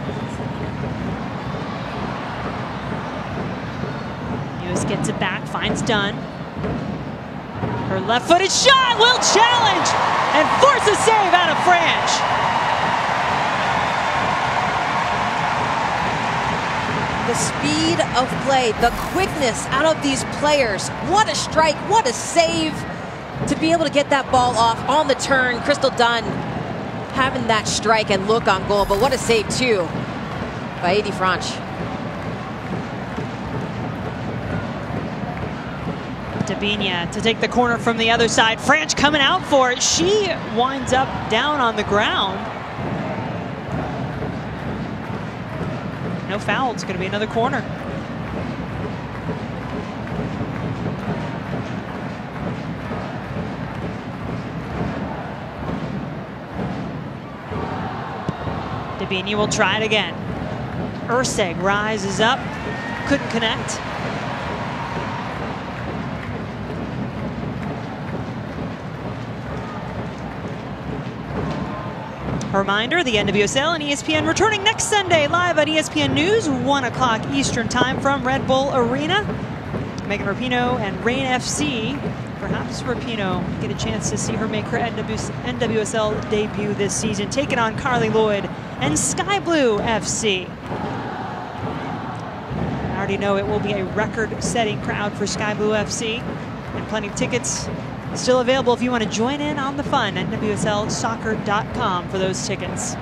Speaker 2: Mewis gets it back, finds Dunn. Her left-footed shot will challenge and force a save out of Franch.
Speaker 10: The speed of play, the quickness out of these players. What a strike, what a save to be able to get that ball off on the turn. Crystal Dunn having that strike and look on goal, but what a save too by Adi Franch.
Speaker 2: Dabinia to take the corner from the other side. Franch coming out for it. She winds up down on the ground. No foul. It's going to be another corner. Dabinia will try it again. Urseg rises up, couldn't connect. A reminder, the NWSL and ESPN returning next Sunday live at ESPN News, 1 o'clock Eastern Time from Red Bull Arena. Megan Rapinoe and Reign FC. Perhaps Rapinoe get a chance to see her make her NWSL debut this season, taking on Carly Lloyd and Sky Blue FC. I already know it will be a record-setting crowd for Sky Blue FC, and plenty of tickets still available if you want to join in on the fun. NWSLsoccer.com for those tickets.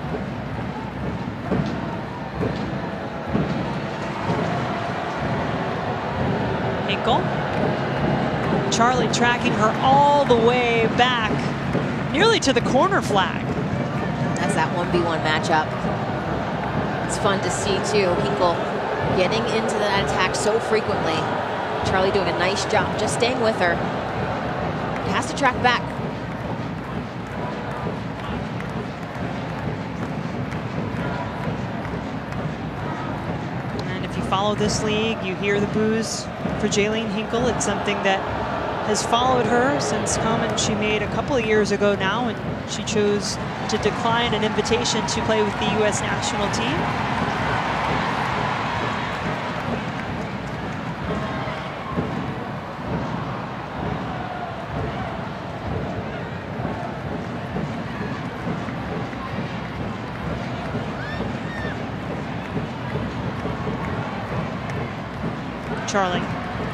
Speaker 2: Hinkle. Charlie tracking her all the way back, nearly to the corner flag.
Speaker 10: as that 1v1 matchup. It's fun to see, too. Hinkle getting into that attack so frequently. Charlie doing a nice job just staying with her. Has to track back.
Speaker 2: And if you follow this league, you hear the boos for Jaylene Hinkle. It's something that has followed her since comment she made a couple of years ago now, and she chose to decline an invitation to play with the U.S. national team. Charlie.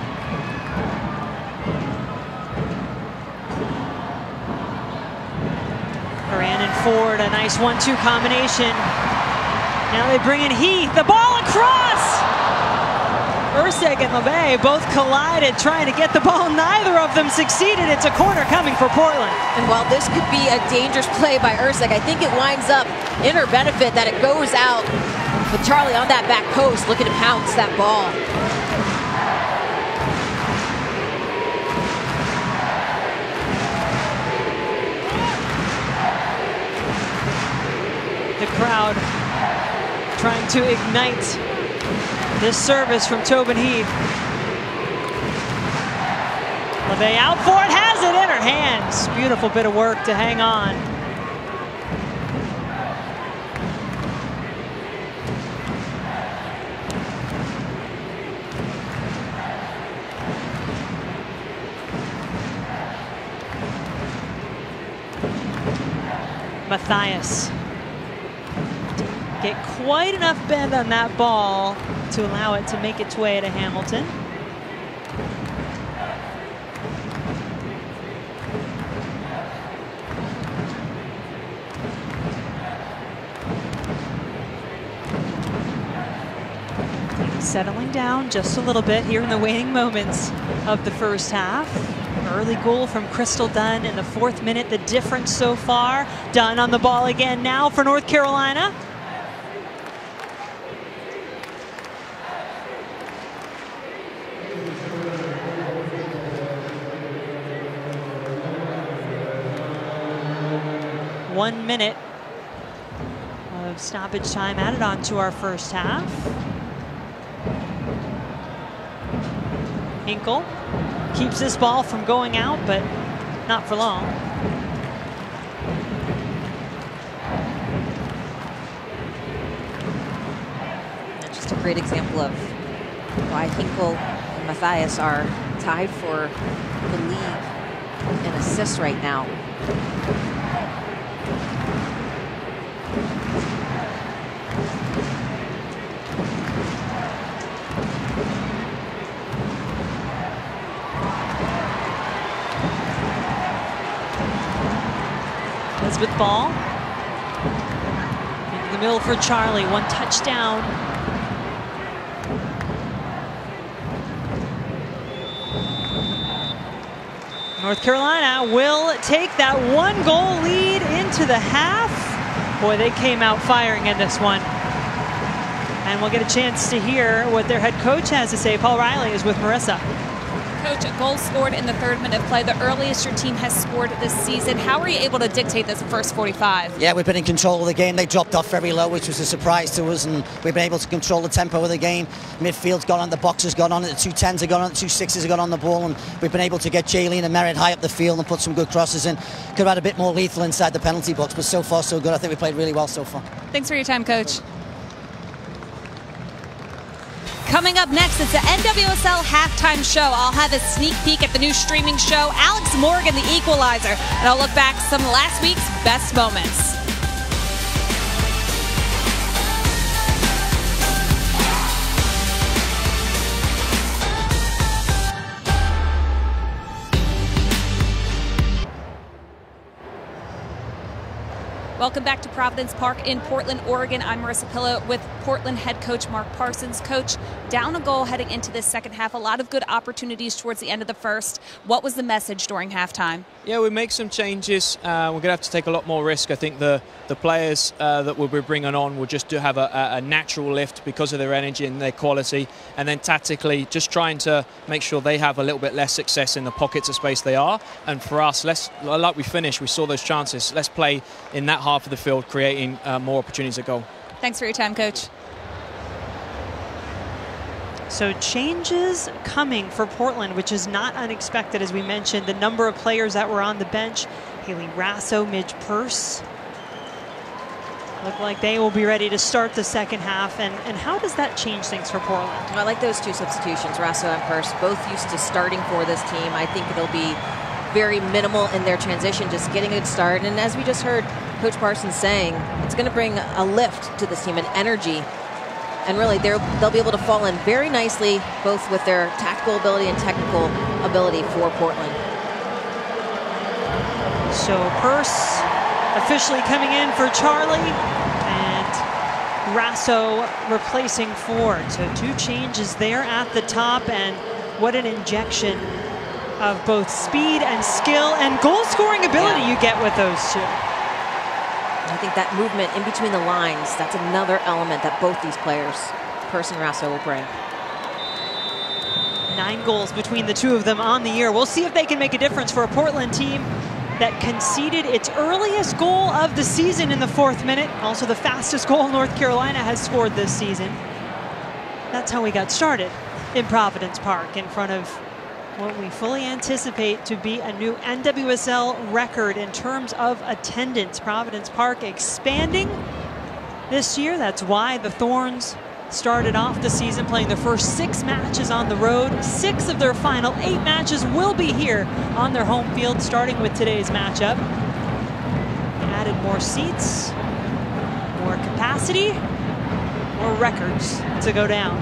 Speaker 2: Moran and Ford, a nice 1-2 combination. Now they bring in Heath, the ball across! Urseg and LeVay both collided trying to get the ball. Neither of them succeeded. It's a corner coming for Portland.
Speaker 10: And while this could be a dangerous play by Urseg, I think it winds up in her benefit that it goes out with Charlie on that back post looking to pounce that ball.
Speaker 2: The crowd trying to ignite this service from Tobin Heath. LeVay out for it, has it in her hands. Beautiful bit of work to hang on. Matthias. Get quite enough bend on that ball to allow it to make its way to Hamilton. Settling down just a little bit here in the waning moments of the first half. Early goal from Crystal Dunn in the 4th minute, the difference so far. Dunn on the ball again now for North Carolina. One minute of stoppage time added on to our first half. Hinkle keeps this ball from going out, but not for long.
Speaker 10: That's just a great example of why Hinkle and Matthias are tied for the league in assists right now.
Speaker 2: With ball into the middle for Charlie. One touchdown. North Carolina will take that 1-goal lead into the half. Boy, they came out firing in this one. And we'll get a chance to hear what their head coach has to say. Paul Riley is with Marissa.
Speaker 6: Coach, a goal scored in the 3rd minute of play, the earliest your team has scored this season. How were you able to dictate this first 45?
Speaker 11: Yeah, we've been in control of the game. They dropped off very low, which was a surprise to us, and we've been able to control the tempo of the game. Midfield's gone on, the boxers gone on, the 210s have gone on, the 26s have gone on the ball, and we've been able to get Jaylene and Merritt high up the field and put some good crosses in. Could have had a bit more lethal inside the penalty box, but so far so good. I think we played really well so far.
Speaker 6: Thanks for your time, Coach. Coming up next, it's the NWSL halftime show. I'll have a sneak peek at the new streaming show, Alex Morgan, the Equalizer, and I'll look back at some of last week's best moments. Welcome back to Providence Park in Portland, Oregon. I'm Marissa Pilla with Portland head coach Mark Parsons. Coach, down a goal heading into this second half. A lot of good opportunities towards the end of the first. What was the message during halftime?
Speaker 4: Yeah, we make some changes. We're going to have to take a lot more risk. I think the players that we'll be bringing on will just have a natural lift because of their energy and their quality. And then tactically, just trying to make sure they have a little bit less success in the pockets of space they are. And for us, like we finished, we saw those chances. Let's play in that half of the field, creating more opportunities at goal.
Speaker 6: Thanks for your time, Coach.
Speaker 2: So changes coming for Portland, which is not unexpected. As we mentioned, the number of players that were on the bench, Haley Rasso, Midge Purse, look like they will be ready to start the second half. And how does that change things for Portland?
Speaker 10: I like those two substitutions, Rasso and Purse, both used to starting for this team. I think it'll be very minimal in their transition, just getting a good start. And as we just heard Coach Parsons saying, it's going to bring a lift to this team, an energy. And really, they'll be able to fall in very nicely, both with their tactical ability and technical ability for Portland.
Speaker 2: So Purse officially coming in for Charlie, and Rasso replacing Ford. So two changes there at the top, and what an injection of both speed and skill and goal-scoring ability you get with those two.
Speaker 10: I think that movement in between the lines, that's another element that both these players, Purse and Rasso, will bring.
Speaker 2: 9 goals between the two of them on the year. We'll see if they can make a difference for a Portland team that conceded its earliest goal of the season in the 4th minute. Also the fastest goal North Carolina has scored this season. That's how we got started in Providence Park, in front of what we fully anticipate to be a new NWSL record in terms of attendance. Providence Park expanding this year. That's why the Thorns started off the season playing their first 6 matches on the road. 6 of their final 8 matches will be here on their home field, starting with today's matchup. Added more seats, more capacity, more records to go down.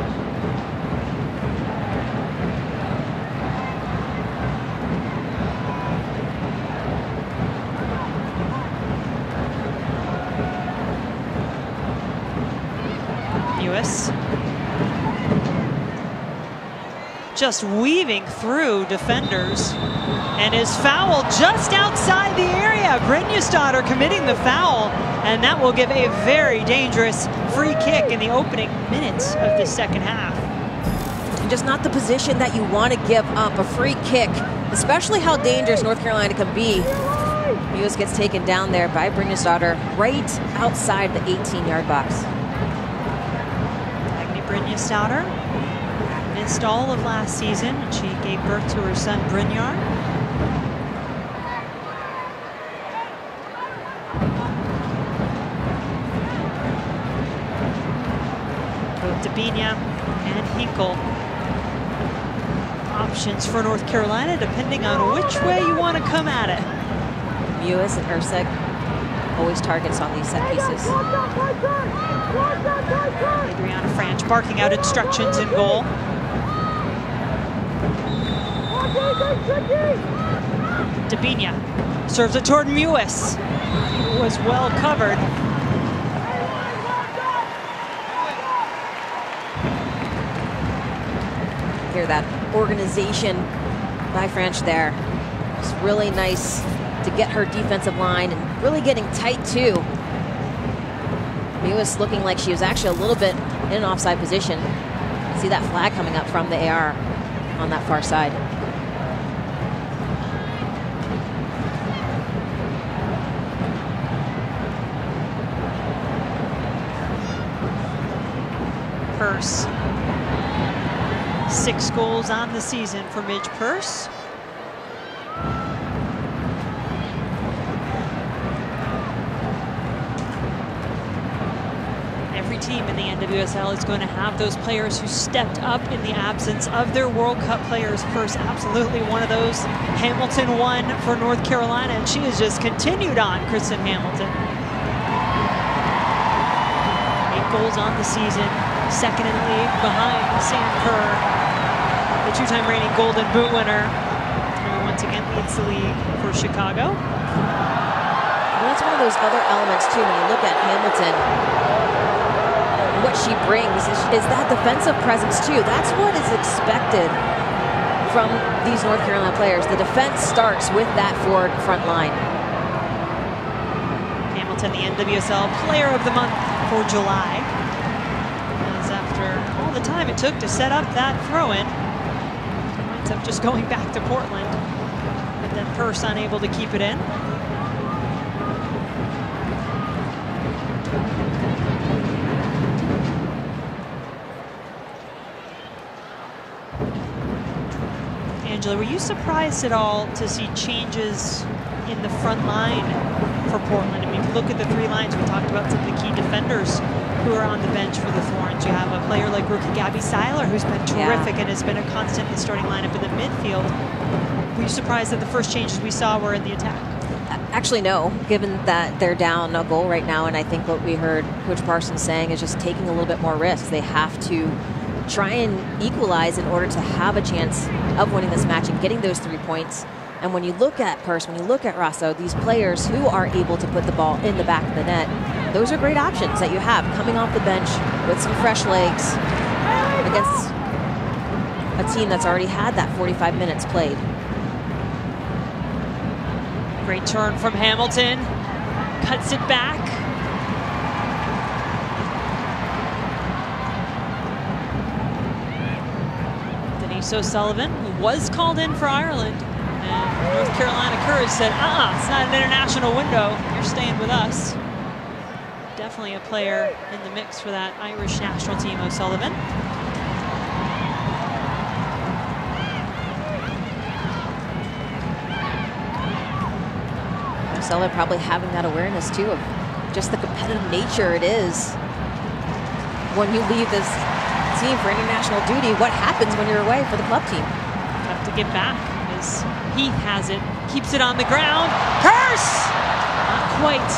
Speaker 2: Just weaving through defenders, and is fouled just outside the area. Brynjestadter committing the foul, and that will give a very dangerous free kick in the opening minutes of the second half.
Speaker 10: And just not the position that you want to give up, a free kick, especially how dangerous North Carolina can be. Mewis gets taken down there by Brynjestadter right outside the 18-yard box.
Speaker 2: Brynjestadter missed all of last season when she gave birth to her son Brynjar. Both Dabinia and Hinkle options for North Carolina, depending on which way you want to come at it.
Speaker 10: Mewis and Erceg always targets on these set pieces.
Speaker 2: Adriana Franch barking out instructions in goal. Dabinia serves it toward Mewis, who was well covered.
Speaker 10: Hear that organization by Franch there. It's really nice to get her defensive line and really getting tight too. Mewis looking like she was actually a little bit in an offside position. See that flag coming up from the AR on that far side.
Speaker 2: Purse. 6 goals on the season for Midge Purse. Every team in the NWSL is going to have those players who stepped up in the absence of their World Cup players. Purse, absolutely one of those. Hamilton won for North Carolina, and she has just continued on, Kristen Hamilton. 8 goals on the season, second in the league behind Sam Kerr, the 2-time reigning Golden Boot winner, who once again leads the league for Chicago.
Speaker 10: Well, that's one of those other elements too. When you look at Hamilton, what she brings is that defensive presence too. That's what is expected from these North Carolina players. The defense starts with that forward front line.
Speaker 2: Hamilton, the NWSL Player of the Month for July. As after all the time it took to set up that throw-in, winds up just going back to Portland. But then Purse unable to keep it in. Angela, were you surprised at all to see changes in the front line for Portland? I mean, if you look at the three lines, we talked about some of the key defenders who are on the bench for the Thorns. You have a player like rookie Gabby Seiler, who's been terrific and has been a constant in the starting lineup in the midfield. Were you surprised that the first changes we saw were in the attack?
Speaker 10: Actually, no, given that they're down a goal right now, and I think what we heard Coach Parsons saying is just taking a little bit more risks. They have to try and equalize in order to have a chance of winning this match and getting those 3 points. And when you look at Purse, when you look at Rosso, these players who are able to put the ball in the back of the net, those are great options that you have coming off the bench with some fresh legs against a team that's already had that 45 minutes played.
Speaker 2: Great turn from Hamilton, cuts it back. Denise O'Sullivan was called in for Ireland, and North Carolina Courage said, it's not an international window, you're staying with us. Definitely a player in the mix for that Irish national team, O'Sullivan.
Speaker 10: O'Sullivan probably having that awareness too of just the competitive nature it is when you leave this team for international duty. What happens when you're away for the club team?
Speaker 2: Have to get back as Heath has it, keeps it on the ground. Purse! Not quite.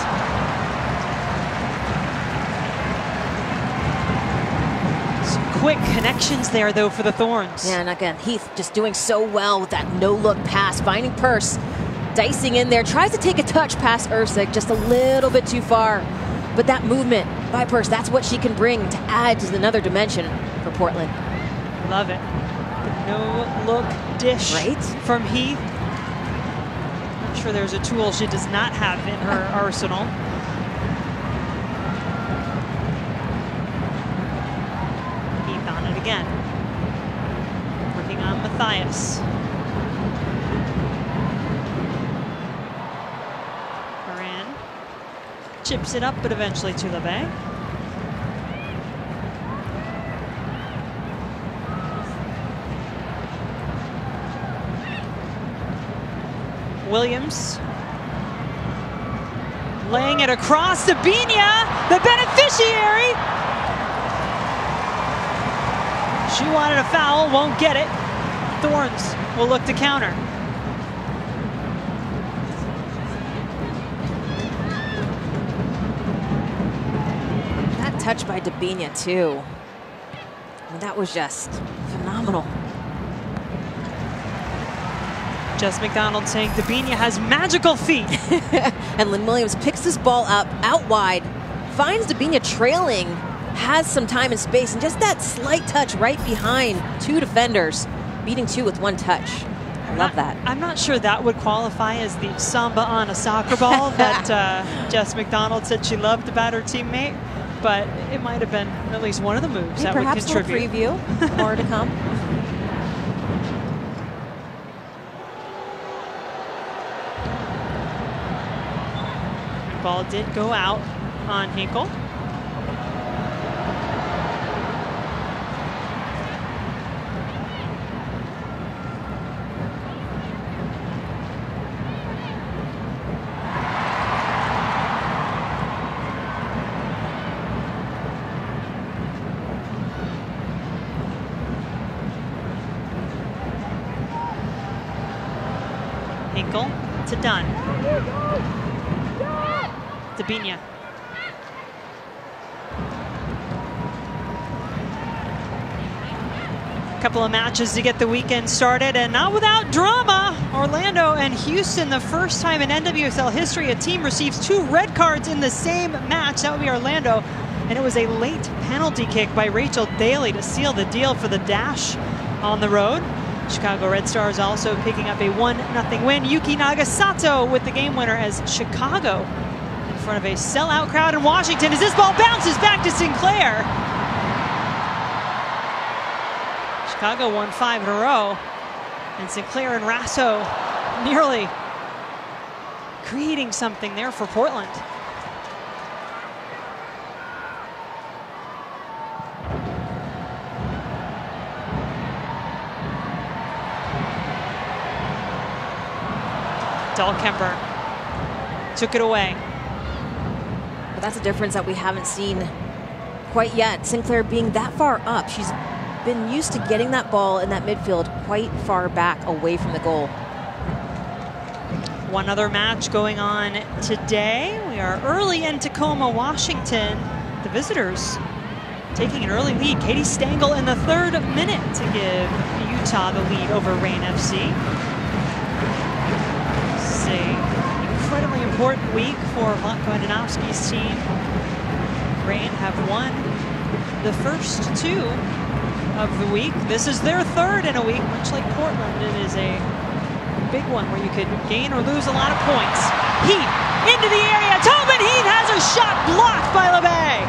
Speaker 2: Some quick connections there though for the Thorns.
Speaker 10: Yeah, and again, Heath just doing so well with that no-look pass, finding Purse, dicing in there, tries to take a touch past Erceg, just a little bit too far. But that movement by Purse, that's what she can bring to add to another dimension for Portland.
Speaker 2: Love it. The no-look dish from Heath. I'm sure there's a tool she does not have in her arsenal. Heath on it again. Working on Matthias. Chips it up, but eventually to LeBay. Williams laying it across to Binia, the beneficiary. She wanted a foul, won't get it. Thorns will look to counter.
Speaker 10: Touch by Dabinia too. I mean, that was just phenomenal.
Speaker 2: Jess McDonald saying Dabinia has magical feet.
Speaker 10: And Lynn Williams picks this ball up out wide, finds Dabinia trailing, has some time and space, and just that slight touch right behind two defenders, beating two with one touch. I love that.
Speaker 2: I'm not sure that would qualify as the samba on a soccer ball that Jess McDonald said she loved about her teammate. But it might have been at least one of the moves that would contribute.
Speaker 10: Perhaps a little preview, more to come.
Speaker 2: The ball did go out on Hinkle. Hinkle to Dunn. Dabinia. A couple of matches to get the weekend started, and not without drama. Orlando Orlando and Houston, the first time in NWSL history a team receives 2 red cards in the same match. That would be Orlando. And it was a late penalty kick by Rachel Daly to seal the deal for the Dash on the road. Chicago Red Stars also picking up a 1-0 win. Yuki Nagasato with the game winner as Chicago in front of a sellout crowd in Washington as this ball bounces back to Sinclair. Chicago won 5 in a row, and Sinclair and Rasso nearly creating something there for Portland. Dahlkemper took it away.
Speaker 10: But that's a difference that we haven't seen quite yet. Sinclair being that far up. She's been used to getting that ball in that midfield quite far back away from the goal.
Speaker 2: One other match going on today. We are early in Tacoma, Washington. The visitors taking an early lead. Katie Stengel in the 3rd minute to give Utah the lead over Reign FC. Incredibly important week for Vlatko Andonovski's team. Reign have won the first 2 of the week. This is their 3rd in a week, much like Portland. It is a big one where you could gain or lose a lot of points. Heath into the area. Tobin Heath has a shot blocked by LeBay.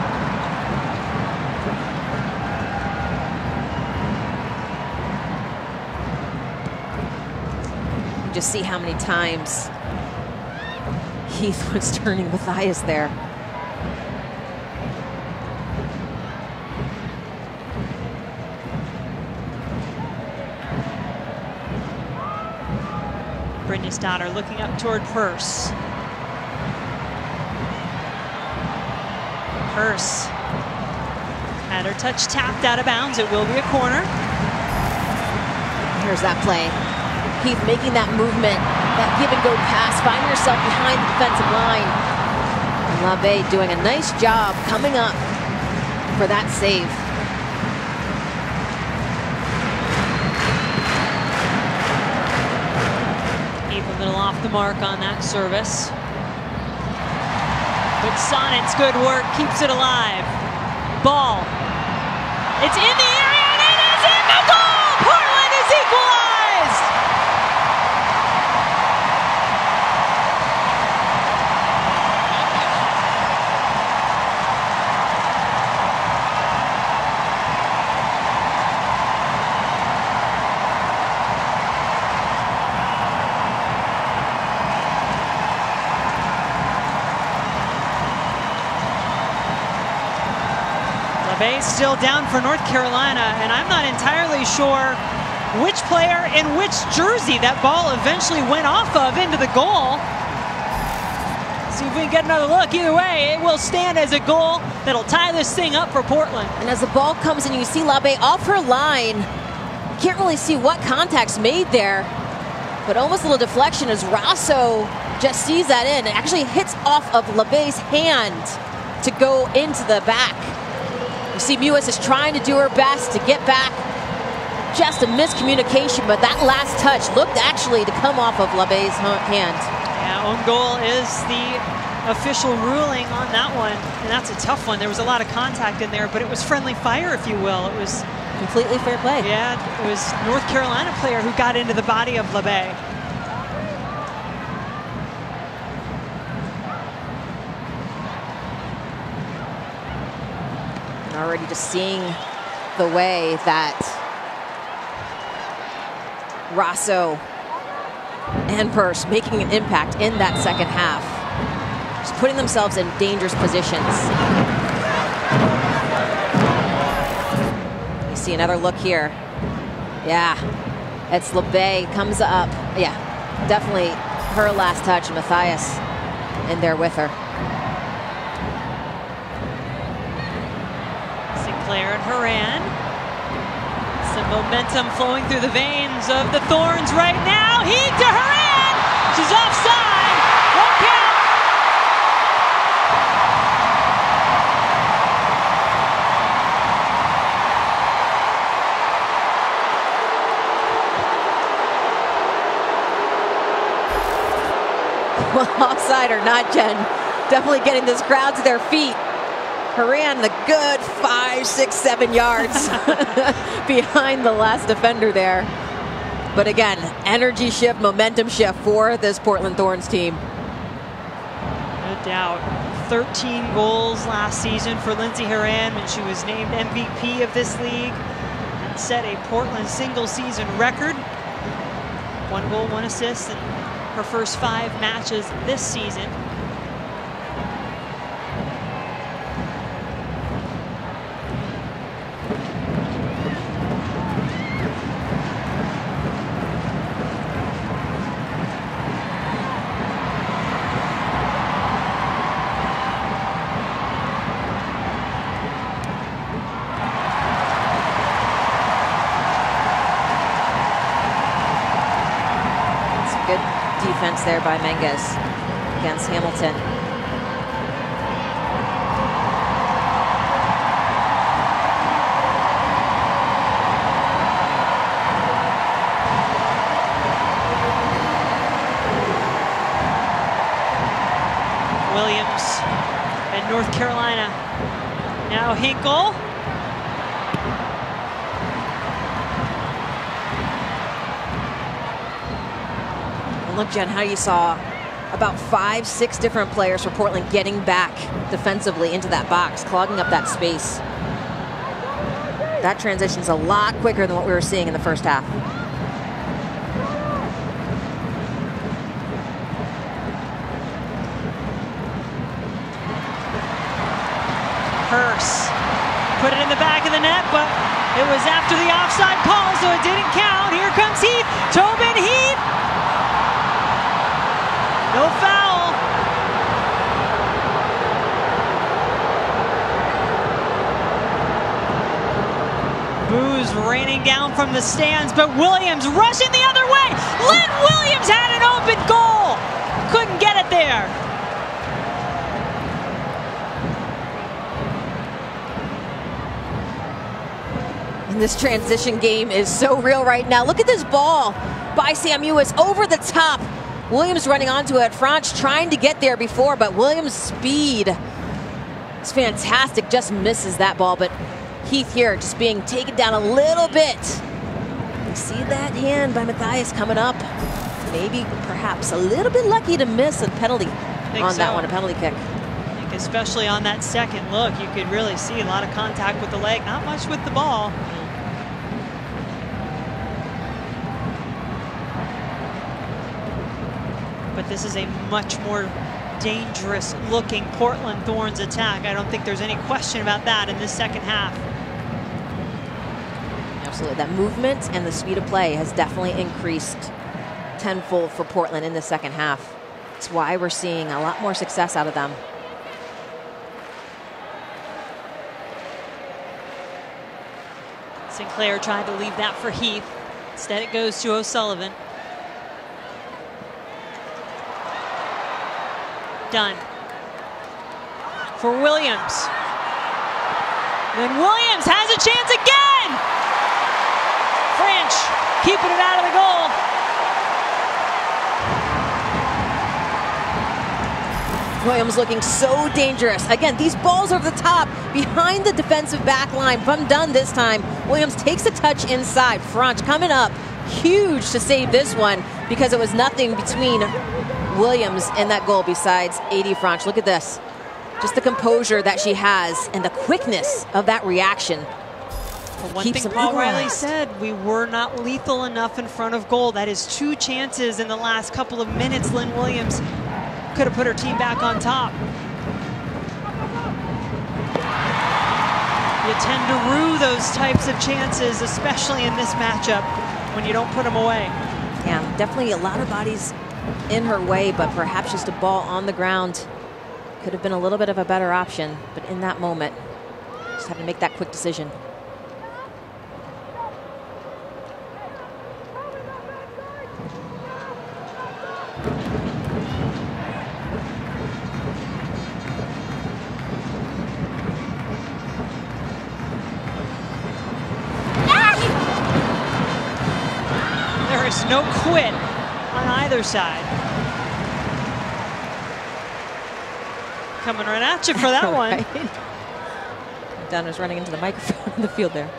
Speaker 10: You just see how many times Heath was turning Matthias there.
Speaker 2: Brynja Stoddard looking up toward Purse. Purse had her touch tapped out of bounds. It will be a corner.
Speaker 10: Here's that play. Heath making that movement, that give and go pass, finding herself behind the defensive line. And LaBay doing a nice job coming up for that save.
Speaker 2: Heath a little off the mark on that service. But Sonnet's good work keeps it alive. Ball. It's in the area and it is in the goal! Portland is equalized! LaBay still down for North Carolina, and I'm not entirely sure which player in which jersey that ball eventually went off of into the goal. See if we can get another look. Either way, it will stand as a goal that'll tie this thing up for Portland.
Speaker 10: And as the ball comes in, you see LaBay off her line. Can't really see what contact's made there, but almost a little deflection as Rasso just sees that in. It actually hits off of LaBay's hand to go into the back. You see Mewis is trying to do her best to get back. Just a miscommunication, but that last touch looked actually to come off of LaBay's hand.
Speaker 2: Yeah, own goal is the official ruling on that one, and that's a tough one. There was a lot of contact in there, but it was friendly fire, if you will. It was
Speaker 10: completely fair play.
Speaker 2: Yeah, it was North Carolina player who got into the body of LaBay.
Speaker 10: Already just seeing the way that Rasso and Purse making an impact in that second half. Just putting themselves in dangerous positions. You see another look here. Yeah, it's LaBay comes up. Yeah, definitely her last touch, and Matthias in there with her.
Speaker 2: Sinclair and Horan. Some momentum flowing through the veins of the Thorns right now. Heat to Horan! She's offside! Won't count!
Speaker 10: Well, offside or not, Jen, definitely getting this crowd to their feet. Horan, the good 5, 6, 7 yards behind the last defender there. But again, energy shift, momentum shift for this Portland Thorns team.
Speaker 2: No doubt. 13 goals last season for Lindsey Horan when she was named MVP of this league and set a Portland single season record. 1 goal, 1 assist in her first 5 matches this season.
Speaker 10: Defense there by Menges against Hamilton.
Speaker 2: Williams and North Carolina. Now Hinkle.
Speaker 10: Look, Jen, how you saw about 5, 6 different players for Portland getting back defensively into that box, clogging up that space. That transition's a lot quicker than what we were seeing in the first half.
Speaker 2: Hurst put it in the back of the net, but it was after the offside call, so it didn't count. Here comes Heath. Tobin Heath. No foul. Boos raining down from the stands, but Williams rushing the other way. Lynn Williams had an open goal. Couldn't get it there.
Speaker 10: And this transition game is so real right now. Look at this ball by Sam Ewis over the top. Williams running onto it. Franch trying to get there before, but Williams' speed is fantastic. Just misses that ball, but Heath here just being taken down a little bit. You see that hand by Mathias coming up. Maybe, perhaps, a little bit lucky to miss a penalty on that one, a penalty kick.
Speaker 2: I think especially on that second look, you could really see a lot of contact with the leg, not much with the ball. But this is a much more dangerous looking Portland Thorns attack. I don't think there's any question about that in this second half.
Speaker 10: Absolutely, that movement and the speed of play has definitely increased tenfold for Portland in the second half. It's why we're seeing a lot more success out of them.
Speaker 2: Sinclair tried to leave that for Heath. Instead it goes to O'Sullivan. Done. For Williams. Then Williams has a chance again! French keeping it out of the goal.
Speaker 10: Williams looking so dangerous. Again, these balls over the top, behind the defensive back line. From Dunn this time. Williams takes a touch inside. Franch coming up. Huge to save this one because it was nothing between Williams and that goal besides A.D. Franch. Look at this. Just the composure that she has and the quickness of that reaction.
Speaker 2: Well, one thing Paul Riley said, we were not lethal enough in front of goal. That is 2 chances in the last couple of minutes. Lynn Williams could have put her team back on top. You tend to rue those types of chances, especially in this matchup, when you don't put them away.
Speaker 10: Yeah, definitely a lot of bodies in her way, but perhaps just a ball on the ground could have been a little bit of a better option. But in that moment, just having to make that quick decision.
Speaker 2: There is no quit on either side. coming right at you for that one.
Speaker 10: Right? Donna's running into the microphone in the field there.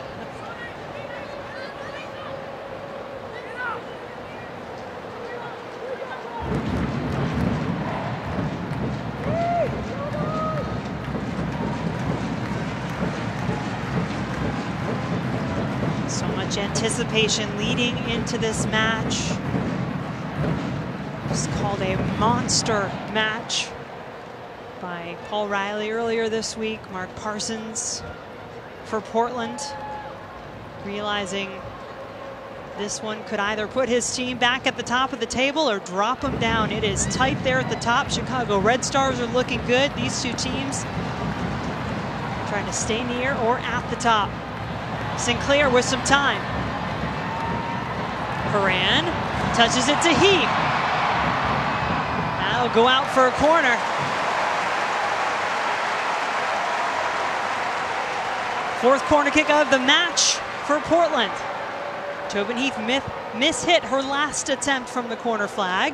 Speaker 2: So much anticipation leading into this match. It's called a monster match by Paul Riley earlier this week. Mark Parsons for Portland, realizing this one could either put his team back at the top of the table or drop them down. It is tight there at the top. Chicago Red Stars are looking good. These two teams trying to stay near or at the top. Sinclair with some time. Horan touches it to Heap. That'll go out for a corner. Fourth corner kick of the match for Portland. Tobin Heath mishit her last attempt from the corner flag.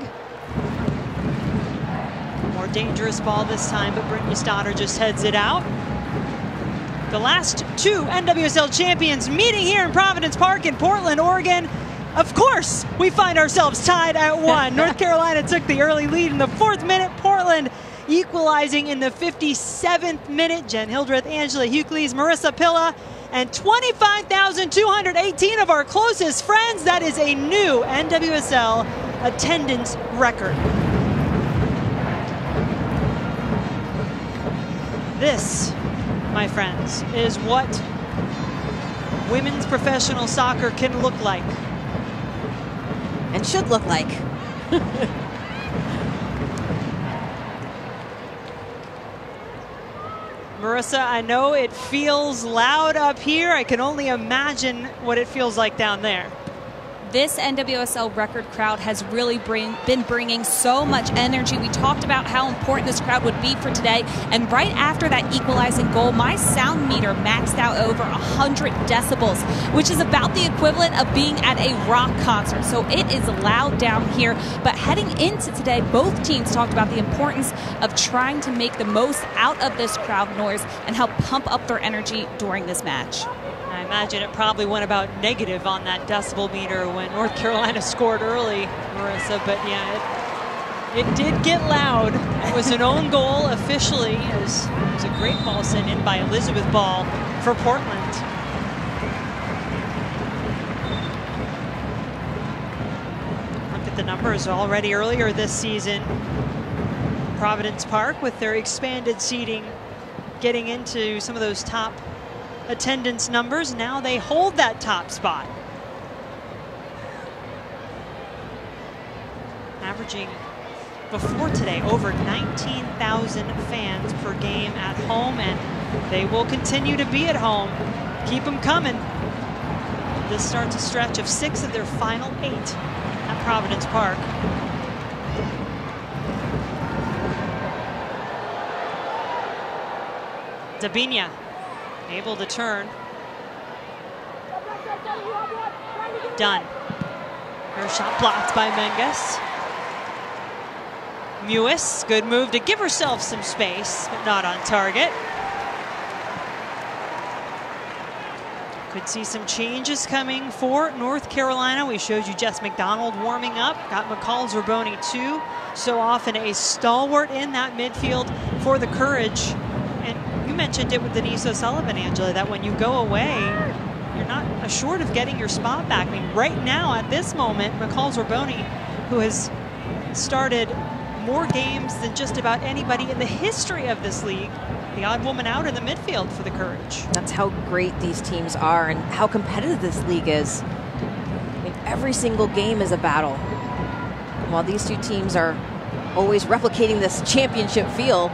Speaker 2: More dangerous ball this time, but Brittany Stoddard just heads it out. The last two NWSL champions meeting here in Providence Park in Portland, Oregon. Of course, we find ourselves tied at 1. North Carolina took the early lead in the 4th minute. Portland equalizing in the 57th minute. Jen Hildreth, Angela Hucles, Marissa Pilla, and 25,218 of our closest friends. That is a new NWSL attendance record. This, my friends, is what women's professional soccer can look like.
Speaker 10: And should look like.
Speaker 2: Marissa, I know it feels loud up here. I can only imagine what it feels like down there.
Speaker 6: This NWSL record crowd has really been bringing so much energy. We talked about how important this crowd would be for today. And right after that equalizing goal, my sound meter maxed out over 100 decibels, which is about the equivalent of being at a rock concert. So it is loud down here. But heading into today, both teams talked about the importance of trying to make the most out of this crowd noise and help pump up their energy during this match.
Speaker 2: I imagine it probably went about negative on that decibel meter when North Carolina scored early, Marissa, but yeah, it did get loud. It was an own goal officially, as it was a great ball sent in by Elizabeth Ball for Portland. Look at the numbers already earlier this season. Providence Park with their expanded seating getting into some of those top attendance numbers. Now they hold that top spot. Averaging before today over 19,000 fans per game at home, and they will continue to be at home. Keep them coming. This starts a stretch of 6 of their final 8 at Providence Park. Dabinia able to turn. Done. Her shot blocked by Menges. Mewis, good move to give herself some space, but not on target. Could see some changes coming for North Carolina. We showed you Jess McDonald warming up. Got McCall Zerboni too. So often a stalwart in that midfield for the Courage. You mentioned it with Denise O'Sullivan, Angela, that when you go away, you're not assured of getting your spot back. I mean, right now, at this moment, McCall Zerboni, who has started more games than just about anybody in the history of this league, the odd woman out in the midfield for the Courage.
Speaker 10: That's how great these teams are and how competitive this league is. I mean, every single game is a battle. While these two teams are always replicating this championship feel,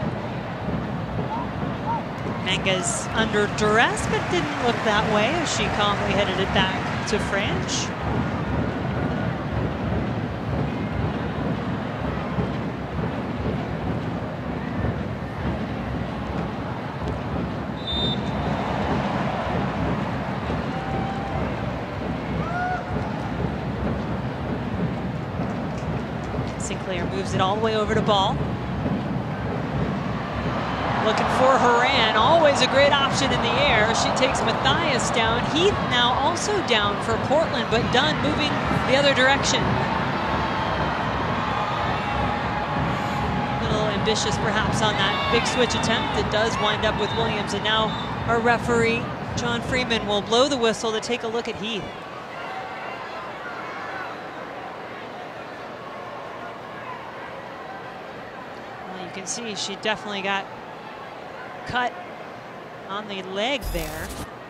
Speaker 2: Menges under duress, but didn't look that way as she calmly headed it back to Franch. Sinclair moves it all the way over to Ball. Looking for Horan, always a great option in the air. She takes Matthias down. Heath now also down for Portland, but Dunn moving the other direction. A little ambitious perhaps on that big switch attempt. It does wind up with Williams, and now our referee, John Freeman, will blow the whistle to take a look at Heath. Well, you can see she definitely got cut on the leg there.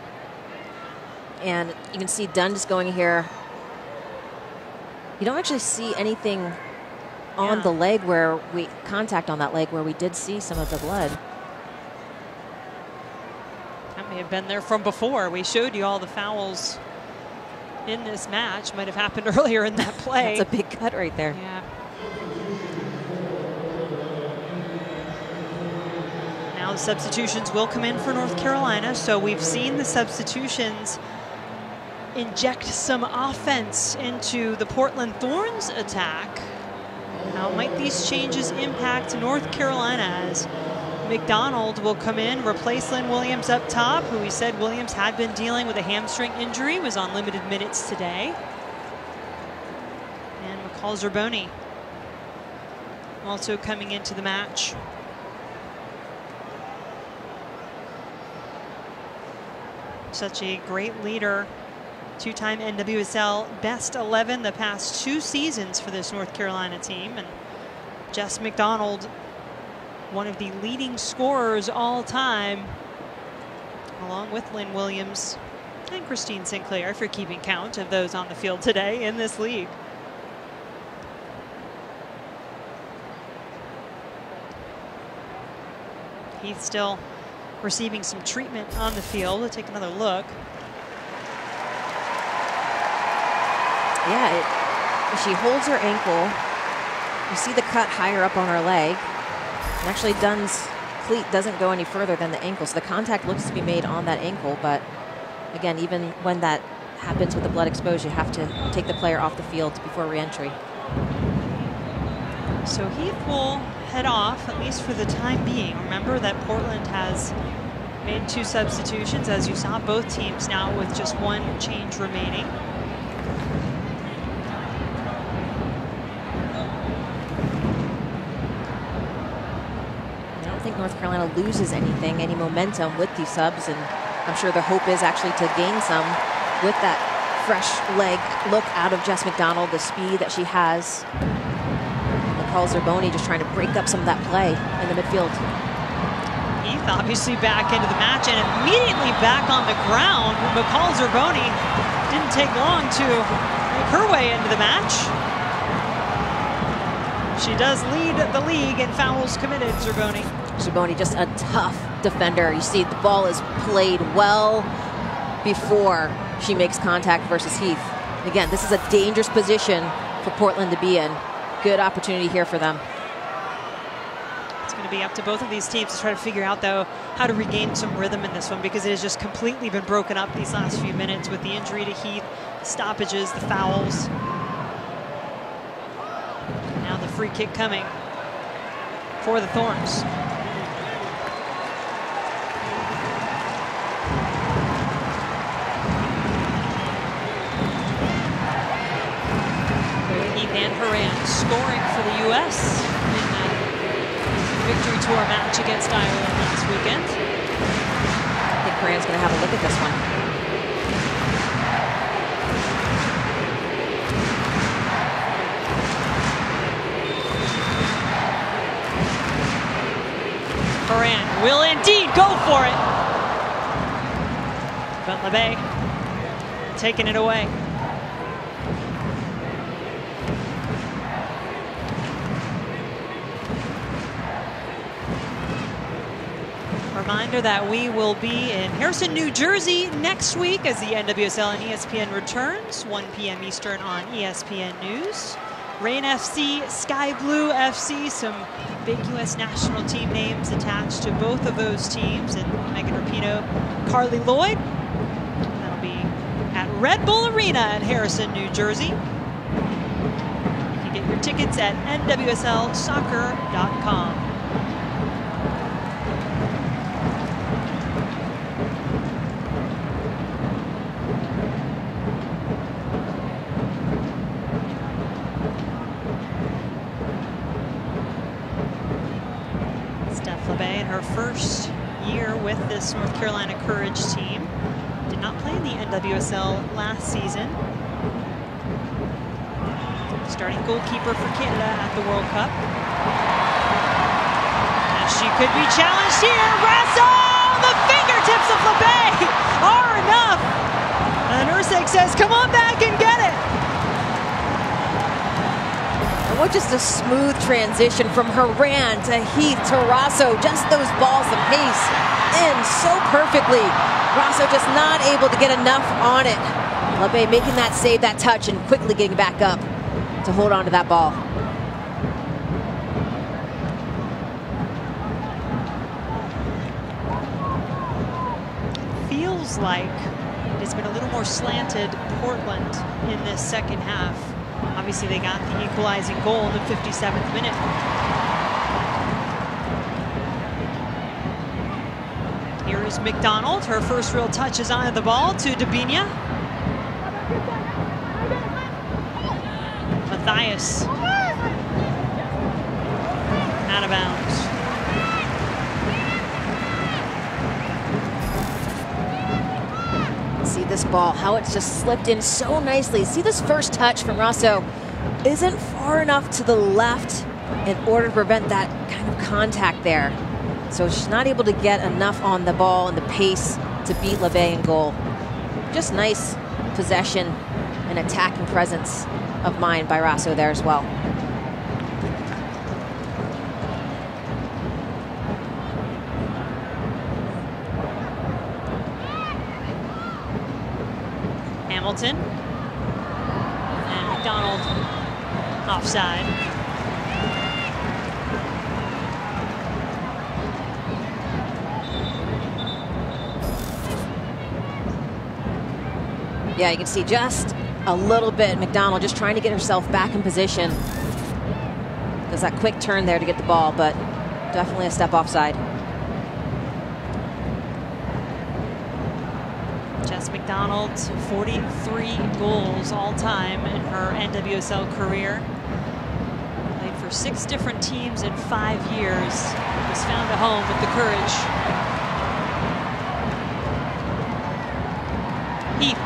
Speaker 10: And you can see Dunn just going here. You don't actually see anything on the leg where contact on that leg where we did see some of the blood.
Speaker 2: That may have been there from before. We showed you all the fouls in this match. Might have happened earlier in that play.
Speaker 10: That's a big cut right there.
Speaker 2: Yeah. Now the substitutions will come in for North Carolina, so we've seen the substitutions inject some offense into the Portland Thorns attack. How might these changes impact North Carolina as McDonald will come in, replace Lynn Williams up top, who we said Williams had been dealing with a hamstring injury, was on limited minutes today. And McCall Zerboni also coming into the match. Such a great leader, two-time NWSL best 11 the past 2 seasons for this North Carolina team. And Jess McDonald, one of the leading scorers all time, along with Lynn Williams and Christine Sinclair, if you're keeping count of those on the field today in this league. He's still receiving some treatment on the field. We'll take another look.
Speaker 10: Yeah, she holds her ankle. You see the cut higher up on her leg. And actually Dunn's cleat doesn't go any further than the ankle, so the contact looks to be made on that ankle, but again, even when that happens with the blood exposure, you have to take the player off the field before re-entry.
Speaker 2: So Heath will head off, at least for the time being. Remember that Portland has made 2 substitutions, as you saw, both teams now with just 1 change remaining.
Speaker 10: I don't think North Carolina loses anything, any momentum with these subs, and I'm sure the hope is actually to gain some with that fresh leg look out of Jess McDonald, the speed that she has. McCall Zerboni just trying to break up some of that play in the midfield.
Speaker 2: Heath obviously back into the match and immediately back on the ground. McCall Zerboni didn't take long to make her way into the match. She does lead the league in fouls committed, Zerboni.
Speaker 10: Zerboni just a tough defender. You see the ball is played well before she makes contact versus Heath. Again, this is a dangerous position for Portland to be in. Good opportunity here for them.
Speaker 2: It's going to be up to both of these teams to try to figure out, though, how to regain some rhythm in this one, because it has just completely been broken up these last few minutes with the injury to Heath, the stoppages, the fouls. Now the free kick coming for the Thorns. And Horan scoring for the U.S. in that victory tour match against Ireland last weekend.
Speaker 10: I think Horan's going to have a look at this one.
Speaker 2: Horan will indeed go for it. But LeBay taking it away. Reminder that we will be in Harrison, New Jersey next week as the NWSL and ESPN returns, 1 p.m. Eastern on ESPN News. Rain FC, Sky Blue FC, some big U.S. national team names attached to both of those teams, and Megan Rapinoe, Carly Lloyd. That'll be at Red Bull Arena in Harrison, New Jersey. You can get your tickets at nwslsoccer.com. in her first year with this North Carolina Courage team. Did not play in the NWSL last season. Starting goalkeeper for Canada at the World Cup. And she could be challenged here. Brasso! The fingertips of LeBay are enough. And Ursek says, come on back and get it.
Speaker 10: And what just a smooth transition from Haran to Heath to Rosso. Just those balls, the pace in so perfectly. Rosso just not able to get enough on it. LeBay making that save, that touch, and quickly getting back up to hold on to that ball.
Speaker 2: Feels like it's been a little more slanted Portland in this second half. Obviously, they got the equalizing goal in the 57th minute. Here is McDonald. Her first real touch is onto the ball to Debinha. Matthias. Out of bounds.
Speaker 10: See this ball, how it's just slipped in so nicely. See this first touch from Rosso isn't far enough to the left in order to prevent that kind of contact there. So she's not able to get enough on the ball and the pace to beat LeBay in goal. Just nice possession and attacking presence of mind by Rosso there as well.
Speaker 2: Hamilton. And McDonald offside.
Speaker 10: Yeah, you can see just a little bit McDonald just trying to get herself back in position. Does that quick turn there to get the ball, but definitely a step offside.
Speaker 2: Jess McDonald, 43 goals all time in her NWSL career. Played for 6 different teams in 5 years. Was found a home with the Courage. Heath.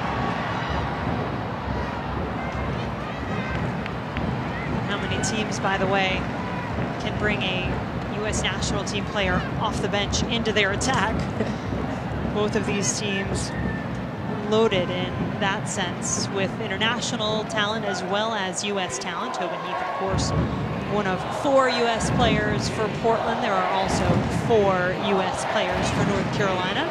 Speaker 2: How many teams, by the way, can bring a U.S. national team player off the bench into their attack? Both of these teams loaded in that sense with international talent as well as U.S. talent. Tobin Heath, of course, one of 4 U.S. players for Portland. There are also 4 U.S. players for North Carolina.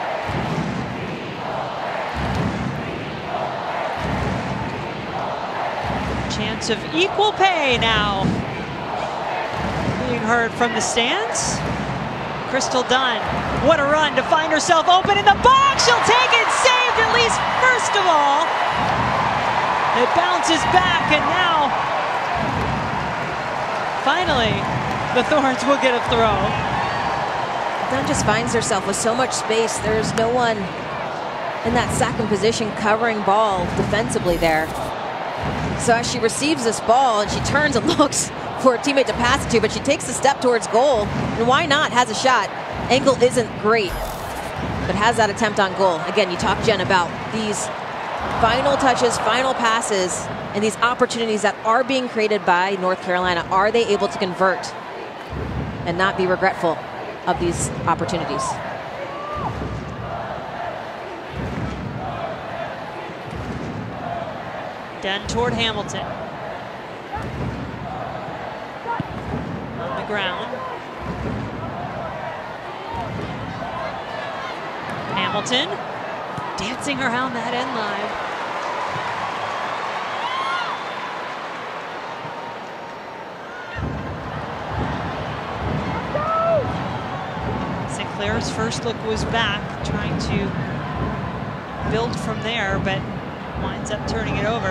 Speaker 2: Chance of equal pay now being heard from the stands. Crystal Dunn, what a run to find herself open in the box. She'll take it, saved at least first of all. It bounces back, and now, finally, the Thorns will get a throw.
Speaker 10: Dunn just finds herself with so much space. There's no one in that second position covering ball defensively there. So as she receives this ball, and she turns and looks for a teammate to pass it to, but she takes a step towards goal, and why not? Has a shot. Angle isn't great, but has that attempt on goal. Again, you talk, Jen, about these final touches, final passes, and these opportunities that are being created by North Carolina. Are they able to convert and not be regretful of these opportunities?
Speaker 2: Dunn toward Hamilton. On the ground. Hamilton dancing around that end line. Sinclair's first look was back, trying to build from there, but winds up turning it over.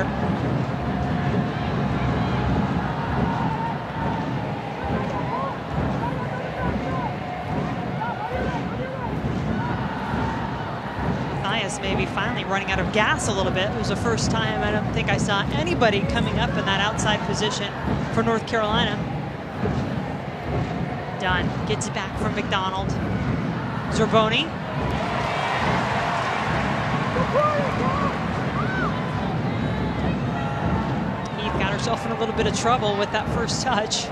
Speaker 2: Matthias maybe finally running out of gas a little bit. It was the first time I don't think I saw anybody coming up in that outside position for North Carolina. Dunn gets it back from McDonald. Zerboni. Heath got herself in a little bit of trouble with that first touch.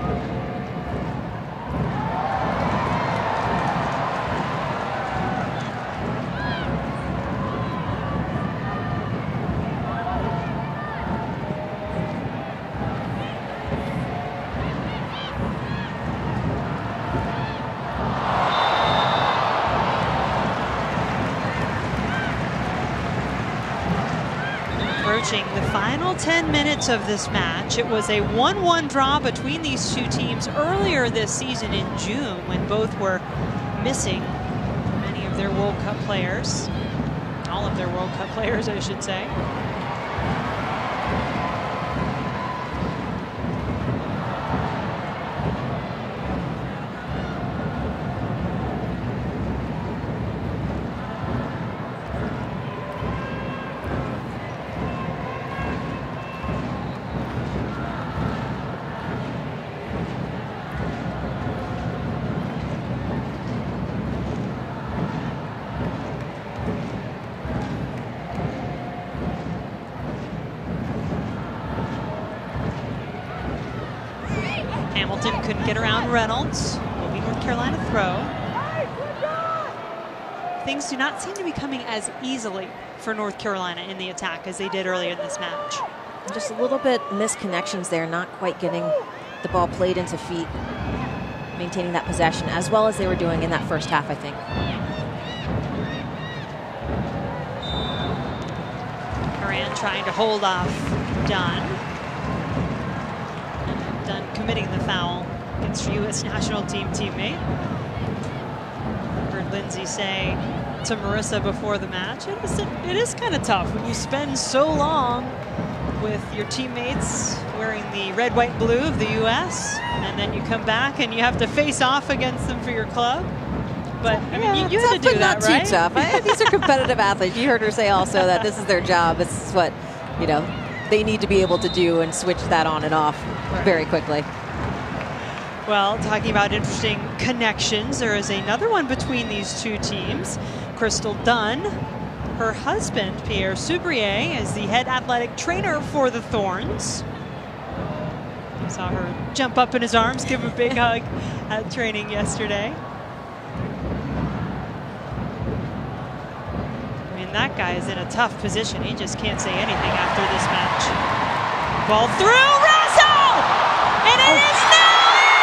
Speaker 2: Approaching the final 10 minutes of this match. It was a 1-1 draw between these two teams earlier this season in June when both were missing many of their World Cup players. All of their World Cup players, I should say. Hamilton couldn't get around Reynolds. Will be North Carolina throw. Things do not seem to be coming as easily for North Carolina in the attack as they did earlier in this match.
Speaker 10: Just a little bit missed connections there, not quite getting the ball played into feet, maintaining that possession as well as they were doing in that first half, I think.
Speaker 2: Moran trying to hold off Dunn. Dunn committing the foul against her U.S. national team teammate. Heard Lindsay say to Marissa before the match, it is kind of tough when you spend so long with your teammates wearing the red, white, and blue of the U.S. and then you come back and you have to face off against them for your club. But I mean, you have to do that, right?
Speaker 10: Not too tough. These are competitive athletes. You heard her say also that this is their job. This is what, you know, they need to be able to do and switch that on and off very quickly.
Speaker 2: Well, talking about interesting connections, there is another one between these two teams. Crystal Dunn, her husband, Pierre Soubrier, is the head athletic trainer for the Thorns. I saw her jump up in his arms, give him a big hug at training yesterday. I mean, that guy is in a tough position. He just can't say anything after this match. Ball through, Russell! And it is now in!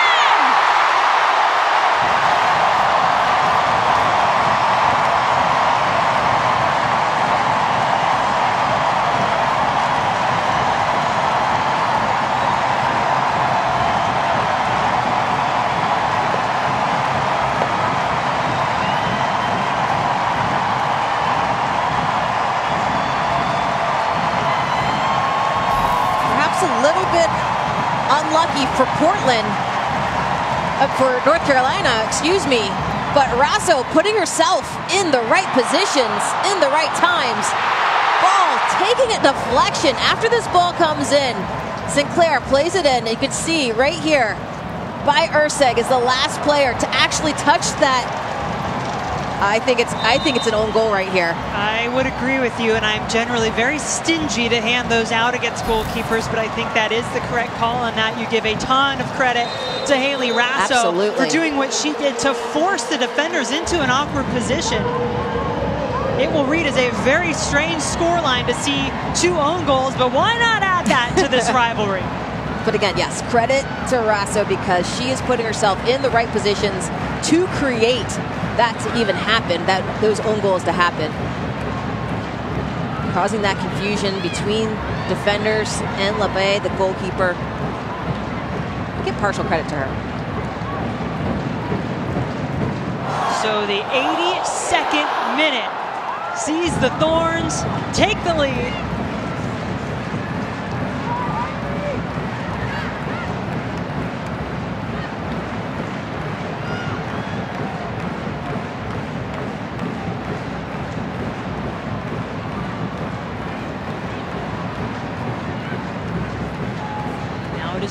Speaker 10: Unlucky for Portland, for North Carolina, excuse me, but Rasso putting herself in the right positions, in the right times. Ball taking a deflection after this ball comes in. Sinclair plays it in. You can see right here by Urseg is the last player to actually touch that. I think it's an own goal right here.
Speaker 2: I would agree with you, and I'm generally very stingy to hand those out against goalkeepers, but I think that is the correct call on that. You give a ton of credit to Haley Rasso for doing what she did to force the defenders into an awkward position. It will read as a very strange scoreline to see 2 own goals, but why not add that to this rivalry?
Speaker 10: But again, yes, credit to Rasso because she is putting herself in the right positions to create that to even happen, those own goals to happen. Causing that confusion between defenders and LeBay, the goalkeeper. Give partial credit to her.
Speaker 2: So the 82nd minute sees the Thorns take the lead.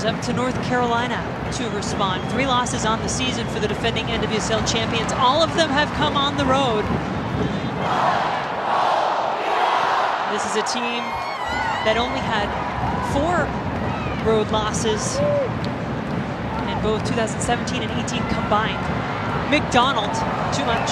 Speaker 2: is up to North Carolina to respond. 3 losses on the season for the defending NWSL champions. All of them have come on the road. This is a team that only had 4 road losses in both 2017 and 18 combined. McDonald, too much.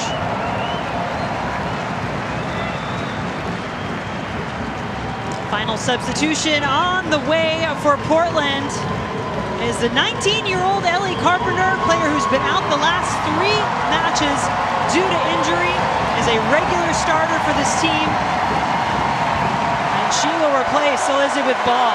Speaker 2: Final substitution on the way for Portland is the 19-year-old Ellie Carpenter, player who's been out the last 3 matches due to injury, is a regular starter for this team. And she will replace Elizabeth Ball.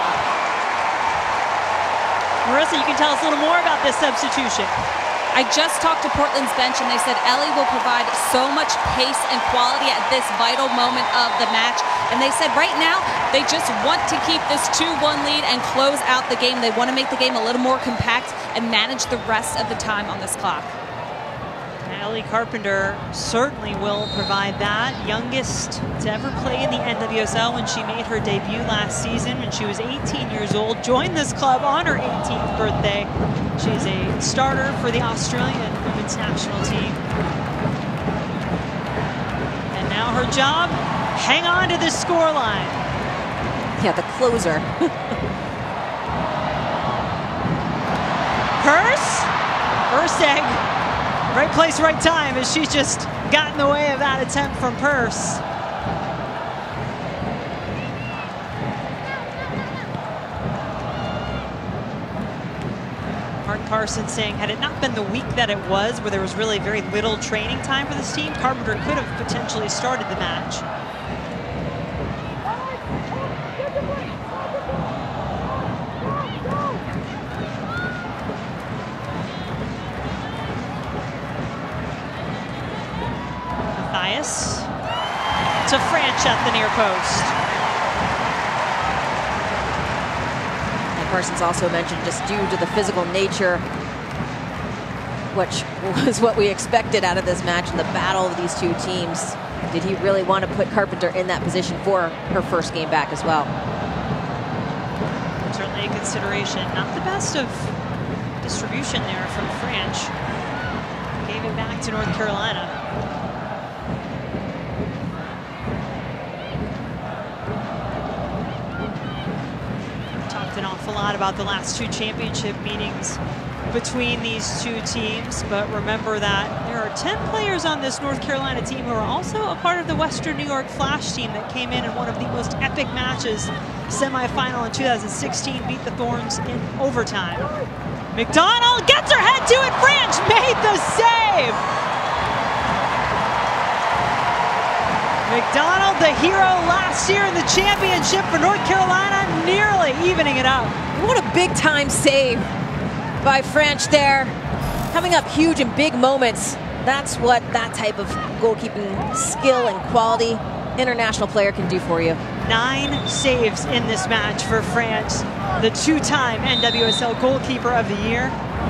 Speaker 2: Marissa, you can tell us a little more about this substitution.
Speaker 6: I just talked to Portland's bench and they said Ellie will provide so much pace and quality at this vital moment of the match. And they said right now they just want to keep this 2-1 lead and close out the game. They want to make the game a little more compact and manage the rest of the time on this clock.
Speaker 2: Ellie Carpenter certainly will provide that. Youngest to ever play in the NWSL when she made her debut last season when she was 18 years old. Joined this club on her 18th birthday. She's a starter for the Australian women's national team. And now her job, hang on to this scoreline.
Speaker 10: Yeah, the closer.
Speaker 2: First egg. Right place, right time, as she just got in the way of that attempt from Purse. Mark Carson saying, had it not been the week that it was, where there was really very little training time for this team, Carpenter could have potentially started the match. To French at the near post.
Speaker 10: And Carson's also mentioned just due to the physical nature, which was what we expected out of this match and the battle of these 2 teams. Did he really want to put Carpenter in that position for her first game back as well?
Speaker 2: Certainly a consideration. Not the best of distribution there from French. Gave it back to North Carolina. An awful lot about the last 2 championship meetings between these 2 teams, but remember that there are 10 players on this North Carolina team who are also a part of the Western New York Flash team that came in one of the most epic matches, semifinal in 2016, beat the Thorns in overtime. McDonald gets her head to it, French made the save! McDonald, the hero last year in the championship for North Carolina, nearly evening it up.
Speaker 10: What a big time save by French there. Coming up huge in big moments. That's what that type of goalkeeping skill and quality international player can do for you.
Speaker 2: 9 saves in this match for France, the 2-time NWSL goalkeeper of the year.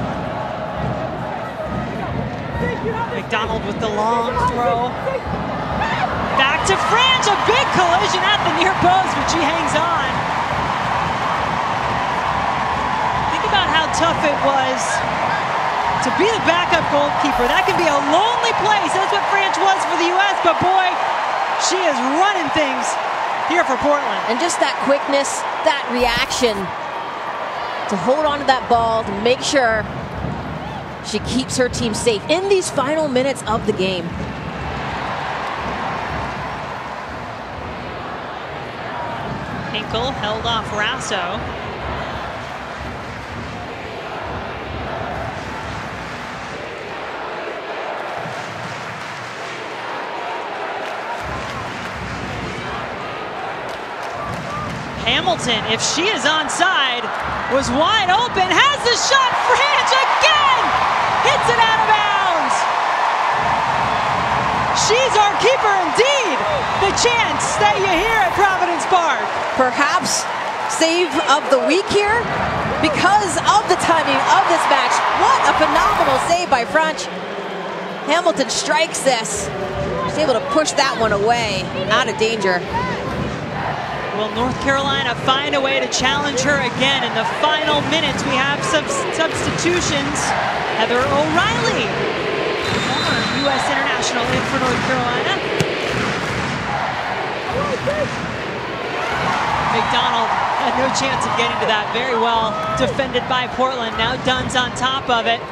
Speaker 2: McDonald with the long throw. Back to France, a big collision at the near post, but she hangs on. Think about how tough it was to be the backup goalkeeper. That can be a lonely place. That's what France was for the U.S., but boy, she is running things here for Portland.
Speaker 10: And just that quickness, that reaction to hold on to that ball, to make sure she keeps her team safe in these final minutes of the game.
Speaker 2: Hinkle held off Rasso. Hamilton, if she is onside, was wide open, has the shot, French again! Hits it out of bounds! She's our keeper indeed! The chance that you hear at Providence Park.
Speaker 10: Perhaps save of the week here because of the timing of this match. What a phenomenal save by French. Hamilton strikes this. She's able to push that one away, out of danger.
Speaker 2: Will North Carolina find a way to challenge her again? In the final minutes, we have some substitutions. Heather O'Reilly, former U.S. international, in for North Carolina. McDonald had no chance of getting to that. Very well defended by Portland. Now Dunn's on top of it.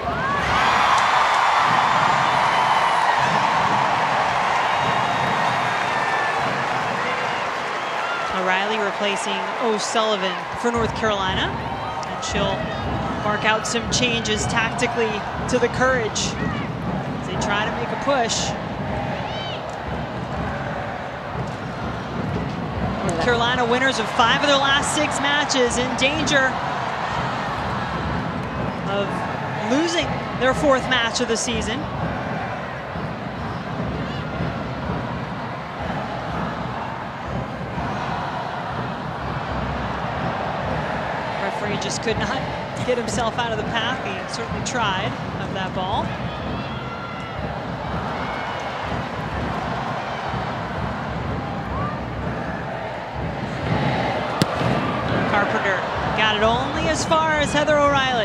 Speaker 2: O'Reilly replacing O'Sullivan for North Carolina. And she'll mark out some changes tactically to the Courage as they try to make a push. North Carolina, winners of 5 of their last 6 matches, in danger of losing their 4th match of the season. Referee just could not get himself out of the path. He certainly tried of that ball. Carpenter got it only as far as Heather O'Reilly.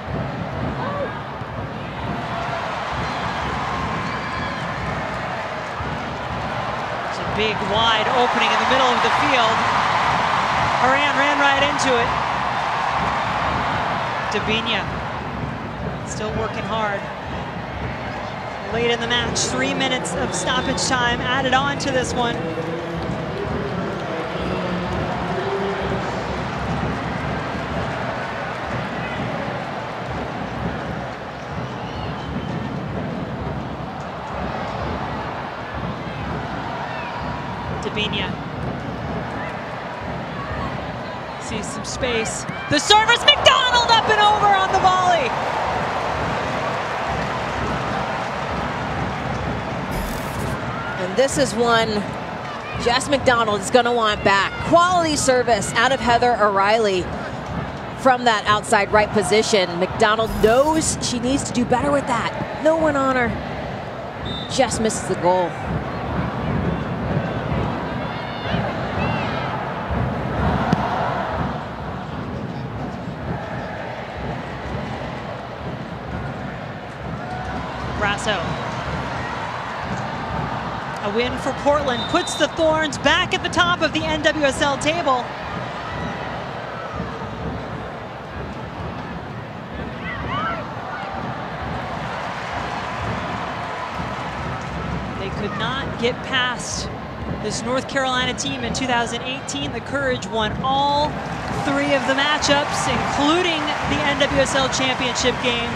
Speaker 2: It's a big, wide opening in the middle of the field. Horan ran right into it. Dabinia still working hard. Late in the match, 3 minutes of stoppage time added on to this one. Dabinia sees some space. The service, McDonald up and over on the volley.
Speaker 10: And this is one Jess McDonald is going to want back. Quality service out of Heather O'Reilly from that outside right position. McDonald knows she needs to do better with that. No one on her. Jess misses the goal.
Speaker 2: Brasso. A win for Portland puts the Thorns back at the top of the NWSL table. They could not get past this North Carolina team in 2018. The Courage won all 3 of the matchups, including the NWSL championship game.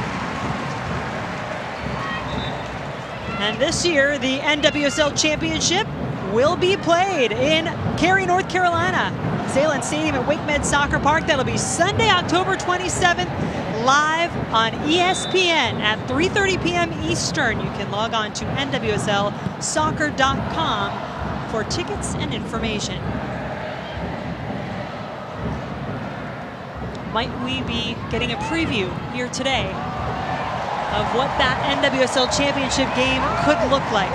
Speaker 2: And this year, the NWSL Championship will be played in Cary, North Carolina. Salem Stadium at WakeMed Soccer Park. That'll be Sunday, October 27th, live on ESPN at 3:30 p.m. Eastern. You can log on to nwslsoccer.com for tickets and information. Might we be getting a preview here today of what that NWSL Championship game could look like?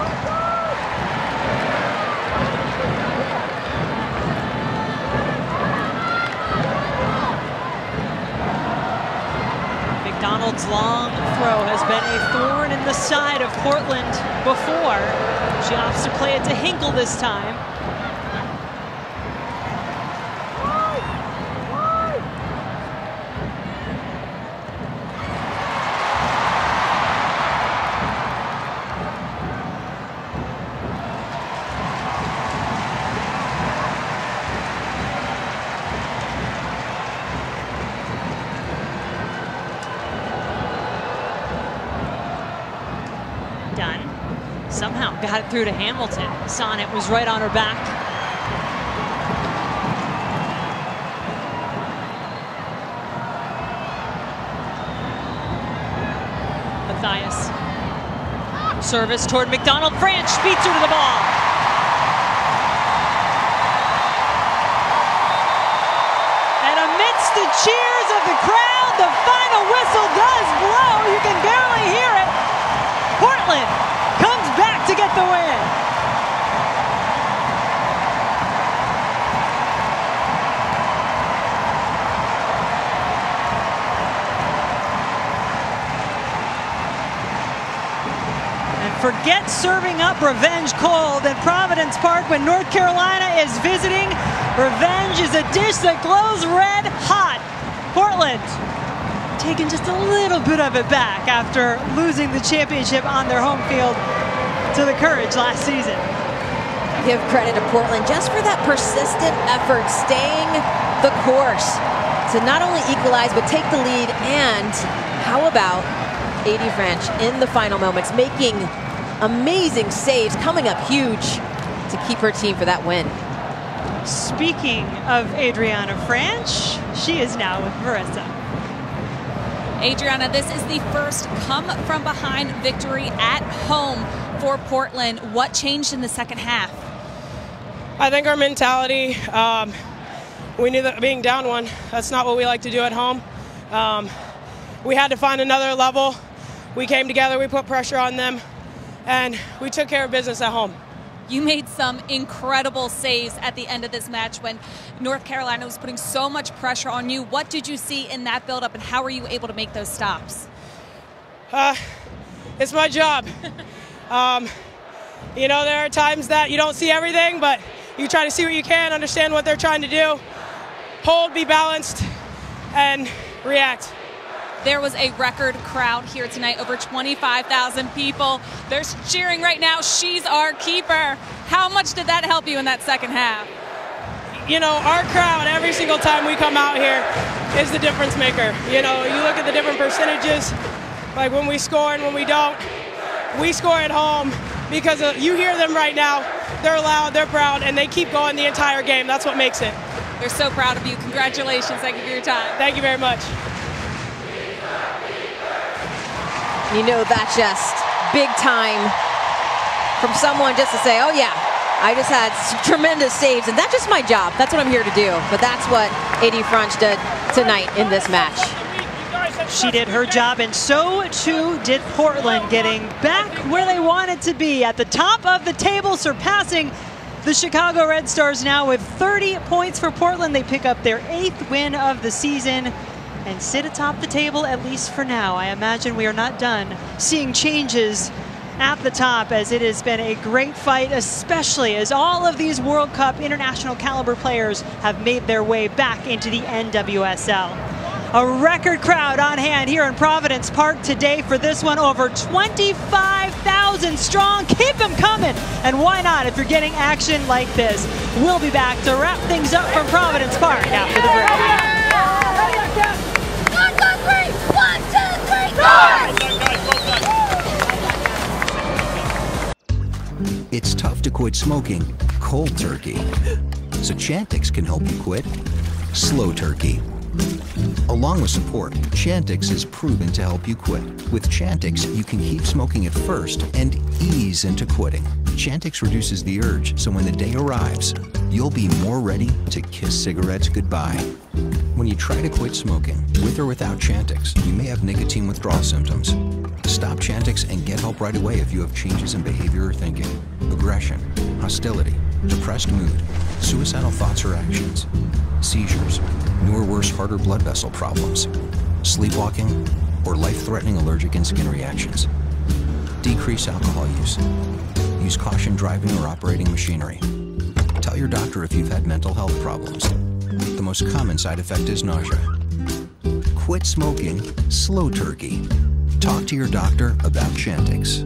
Speaker 2: McDonald's long throw has been a thorn in the side of Portland before. She opts to play it to Hinkle this time. Somehow got it through to Hamilton. Sonnet was right on her back. Matthias. Service toward McDonald. Branch beats her to the ball. And amidst the cheers of the crowd, the final whistle does blow. You can barely hear it. Portland comes back to get the win. forget serving up revenge cold in Providence Park when North Carolina is visiting. Revenge is a dish that glows red hot. Portland taking just a little bit of it back after losing the championship on their home field to the Courage last season.
Speaker 10: Give credit to Portland just for that persistent effort, staying the course to not only equalize but take the lead. And how about AD French in the final moments, making amazing saves, coming up huge to keep her team for that win.
Speaker 2: Speaking of Adriana Franch, she is now with Marissa.
Speaker 6: Adriana, this is the first come-from-behind victory at home for Portland. What changed in the second half?
Speaker 12: I think our mentality. We knew that being down one, that's not what we like to do at home. We had to find another level. We came together, we put pressure on them, and we took care of business at home.
Speaker 6: You made some incredible saves at the end of this match when North Carolina was putting so much pressure on you. What did you see in that build-up, and how were you able to make those stops?
Speaker 12: It's my job. You know, there are times that you don't see everything, but you try to see what you can, understand what they're trying to do, hold, be balanced, and react.
Speaker 6: There was a record crowd here tonight, over 25,000 people. They're cheering right now, she's our keeper. How much did that help you in that second half?
Speaker 12: You know, our crowd, every single time we come out here, is the difference maker. You know, you look at the different percentages, like when we score and when we don't. We score at home because you hear them right now. They're loud, they're proud, and they keep going the entire game. That's what makes it.
Speaker 6: They're so proud of you. Congratulations. Thank you for your time.
Speaker 12: Thank you very much.
Speaker 10: You know, that's just big time from someone just to say, oh yeah, I just had tremendous saves, and that's just my job. That's what I'm here to do. But that's what AD French did tonight in this match.
Speaker 2: She did her job, and so too did Portland, getting back where they wanted to be, at the top of the table, surpassing the Chicago Red Stars now with 30 points for Portland. They pick up their 8th win of the season and sit atop the table, at least for now. I imagine we are not done seeing changes at the top, as it has been a great fight, especially as all of these World Cup international caliber players have made their way back into the NWSL. A record crowd on hand here in Providence Park today for this one, over 25,000 strong. Keep them coming, and why not if you're getting action like this. We'll be back to wrap things up from Providence Park after the break.
Speaker 3: 1, 2, 3, 1, 2, 3,
Speaker 13: It's tough to quit smoking cold turkey. So Chantix can help you quit slow turkey. Along with support, Chantix is proven to help you quit. With Chantix, you can keep smoking at first and ease into quitting. Chantix reduces the urge, so when the day arrives, you'll be more ready to kiss cigarettes goodbye. When you try to quit smoking, with or without Chantix, you may have nicotine withdrawal symptoms. Stop Chantix and get help right away if you have changes in behavior or thinking, aggression, hostility, depressed mood, suicidal thoughts or actions, seizures, new or worse heart or blood vessel problems, sleepwalking, or life-threatening allergic and skin reactions. Decrease alcohol use. Use caution driving or operating machinery. Tell your doctor if you've had mental health problems. The most common side effect is nausea. Quit smoking slow turkey. Talk to your doctor about Chantix.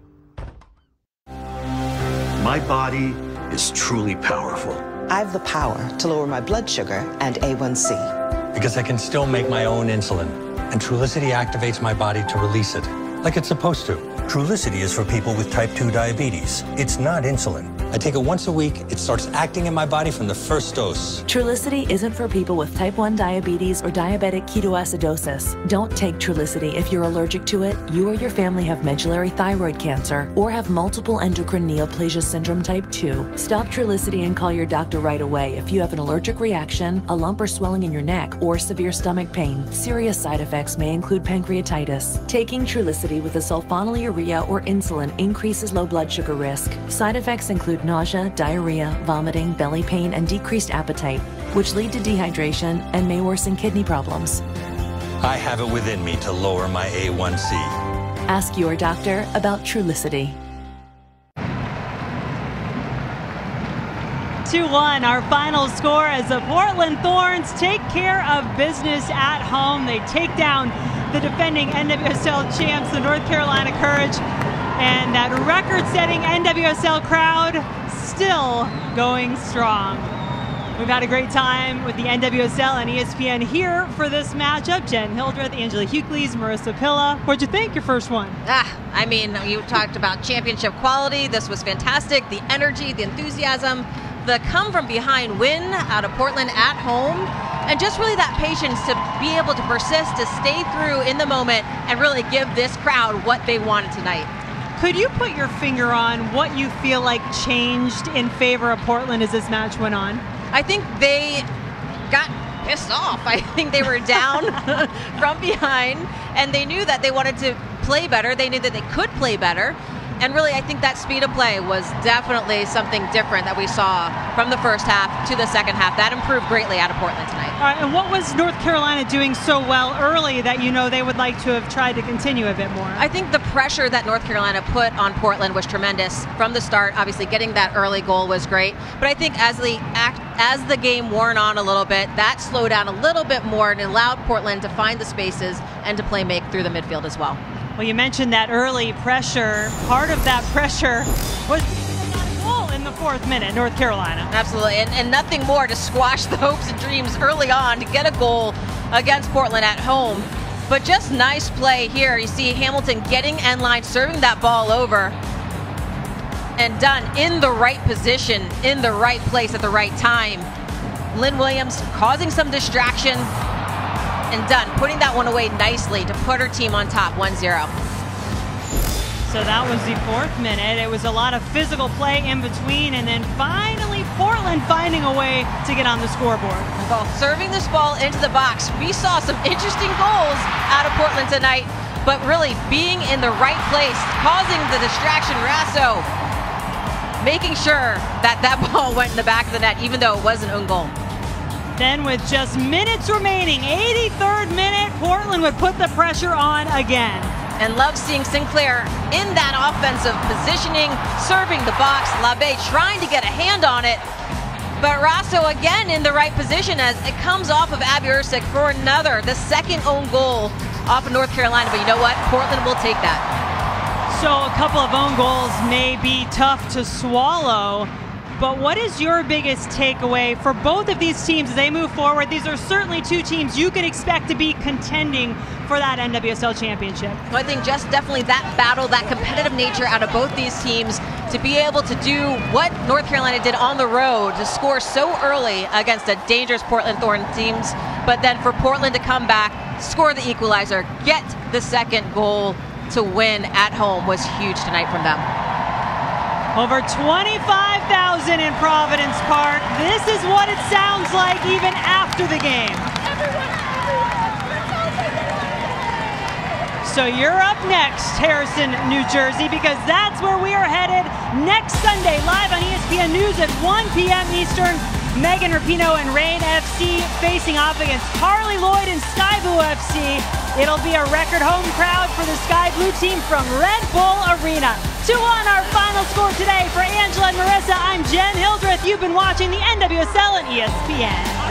Speaker 14: My body is truly powerful.
Speaker 15: I have the power to lower my blood sugar and A1C.
Speaker 16: Because I can still make my own insulin, and Trulicity activates my body to release it, like it's supposed to. Trulicity is for people with type 2 diabetes. It's not insulin. I take it once a week. It starts acting in my body from the first dose.
Speaker 17: Trulicity isn't for people with type 1 diabetes or diabetic ketoacidosis. Don't take Trulicity if you're allergic to it, you or your family have medullary thyroid cancer, or have multiple endocrine neoplasia syndrome type 2. Stop Trulicity and call your doctor right away if you have an allergic reaction, a lump or swelling in your neck, or severe stomach pain. Serious side effects may include pancreatitis. Taking Trulicity with a sulfonylurea or insulin increases low blood sugar risk. Side effects include nausea, diarrhea, vomiting, belly pain, and decreased appetite, which lead to dehydration and may worsen kidney problems.
Speaker 16: I have it within me to lower my A1C.
Speaker 17: Ask your doctor about Trulicity.
Speaker 1: 2-1, our final score as the Portland Thorns take care of business at home. They take down the defending NWSL champs, the North Carolina Courage, and that record-setting NWSL crowd still going strong. We've had a great time with the NWSL and ESPN here for this matchup. Jen Hildreth, Angela Hucleys, Marissa Pilla. What'd you think, your first one?
Speaker 5: I mean, you talked about championship quality. This was fantastic. The energy, the enthusiasm, the come-from-behind win out of Portland at home, and just really that patience to be able to persist, to stay through in the moment, and really give this crowd what they wanted tonight.
Speaker 1: Could you put your finger on what you feel like changed in favor of Portland as this match went on?
Speaker 5: I think they got pissed off. I think they were down from behind, and they knew that they wanted to play better. They knew that they could play better. And really, I think that speed of play was definitely something different that we saw from the first half to the second half. That improved greatly out of Portland tonight.
Speaker 1: All right, and what was North Carolina doing so well early that you know they would like to have tried to continue a bit more?
Speaker 5: I think the pressure that North Carolina put on Portland was tremendous from the start. Obviously, getting that early goal was great. But I think as the game worn on a little bit, that slowed down a little bit more and allowed Portland to find the spaces and to play make through the midfield as well.
Speaker 1: Well, you mentioned that early pressure. Part of that pressure was a goal in the 4th minute, North Carolina.
Speaker 5: Absolutely, and nothing more to squash the hopes and dreams early on to get a goal against Portland at home. But just nice play here. You see Hamilton getting end line, serving that ball over, and done in the right position, in the right place at the right time. Lynn Williams causing some distraction, and done, putting that one away nicely to put her team on top, 1-0.
Speaker 1: So that was the 4th minute. It was a lot of physical play in between, and then finally Portland finding a way to get on the scoreboard.
Speaker 5: Well, serving this ball into the box, we saw some interesting goals out of Portland tonight, but really being in the right place, causing the distraction. Rasso making sure that that ball went in the back of the net, even though it was an own goal.
Speaker 1: Then with just minutes remaining, 83rd minute, Portland would put the pressure on again.
Speaker 5: And love seeing Sinclair in that offensive positioning, serving the box. LaBay trying to get a hand on it. But Rasso again in the right position as it comes off of Abby Ersic for another, the second own goal off of North Carolina. But you know what? Portland will take that.
Speaker 1: So a couple of own goals may be tough to swallow. But what is your biggest takeaway for both of these teams as they move forward? These are certainly two teams you can expect to be contending for that NWSL championship.
Speaker 5: Well, I think just definitely that battle, that competitive nature out of both these teams to be able to do what North Carolina did on the road, to score so early against a dangerous Portland Thorns teams, but then for Portland to come back, score the equalizer, get the second goal to win at home was huge tonight from them.
Speaker 1: Over 25,000 in Providence Park. This is what it sounds like even after the game. So you're up next, Harrison, New Jersey, because that's where we are headed next Sunday, live on ESPN News at 1 p.m. Eastern. Megan Rapinoe and Reign FC facing off against Carly Lloyd and Sky Blue FC. It'll be a record home crowd for the Sky Blue team from Red Bull Arena. 2-1 our final score today for Angela and Marissa. I'm Jen Hildreth. You've been watching the NWSL and ESPN.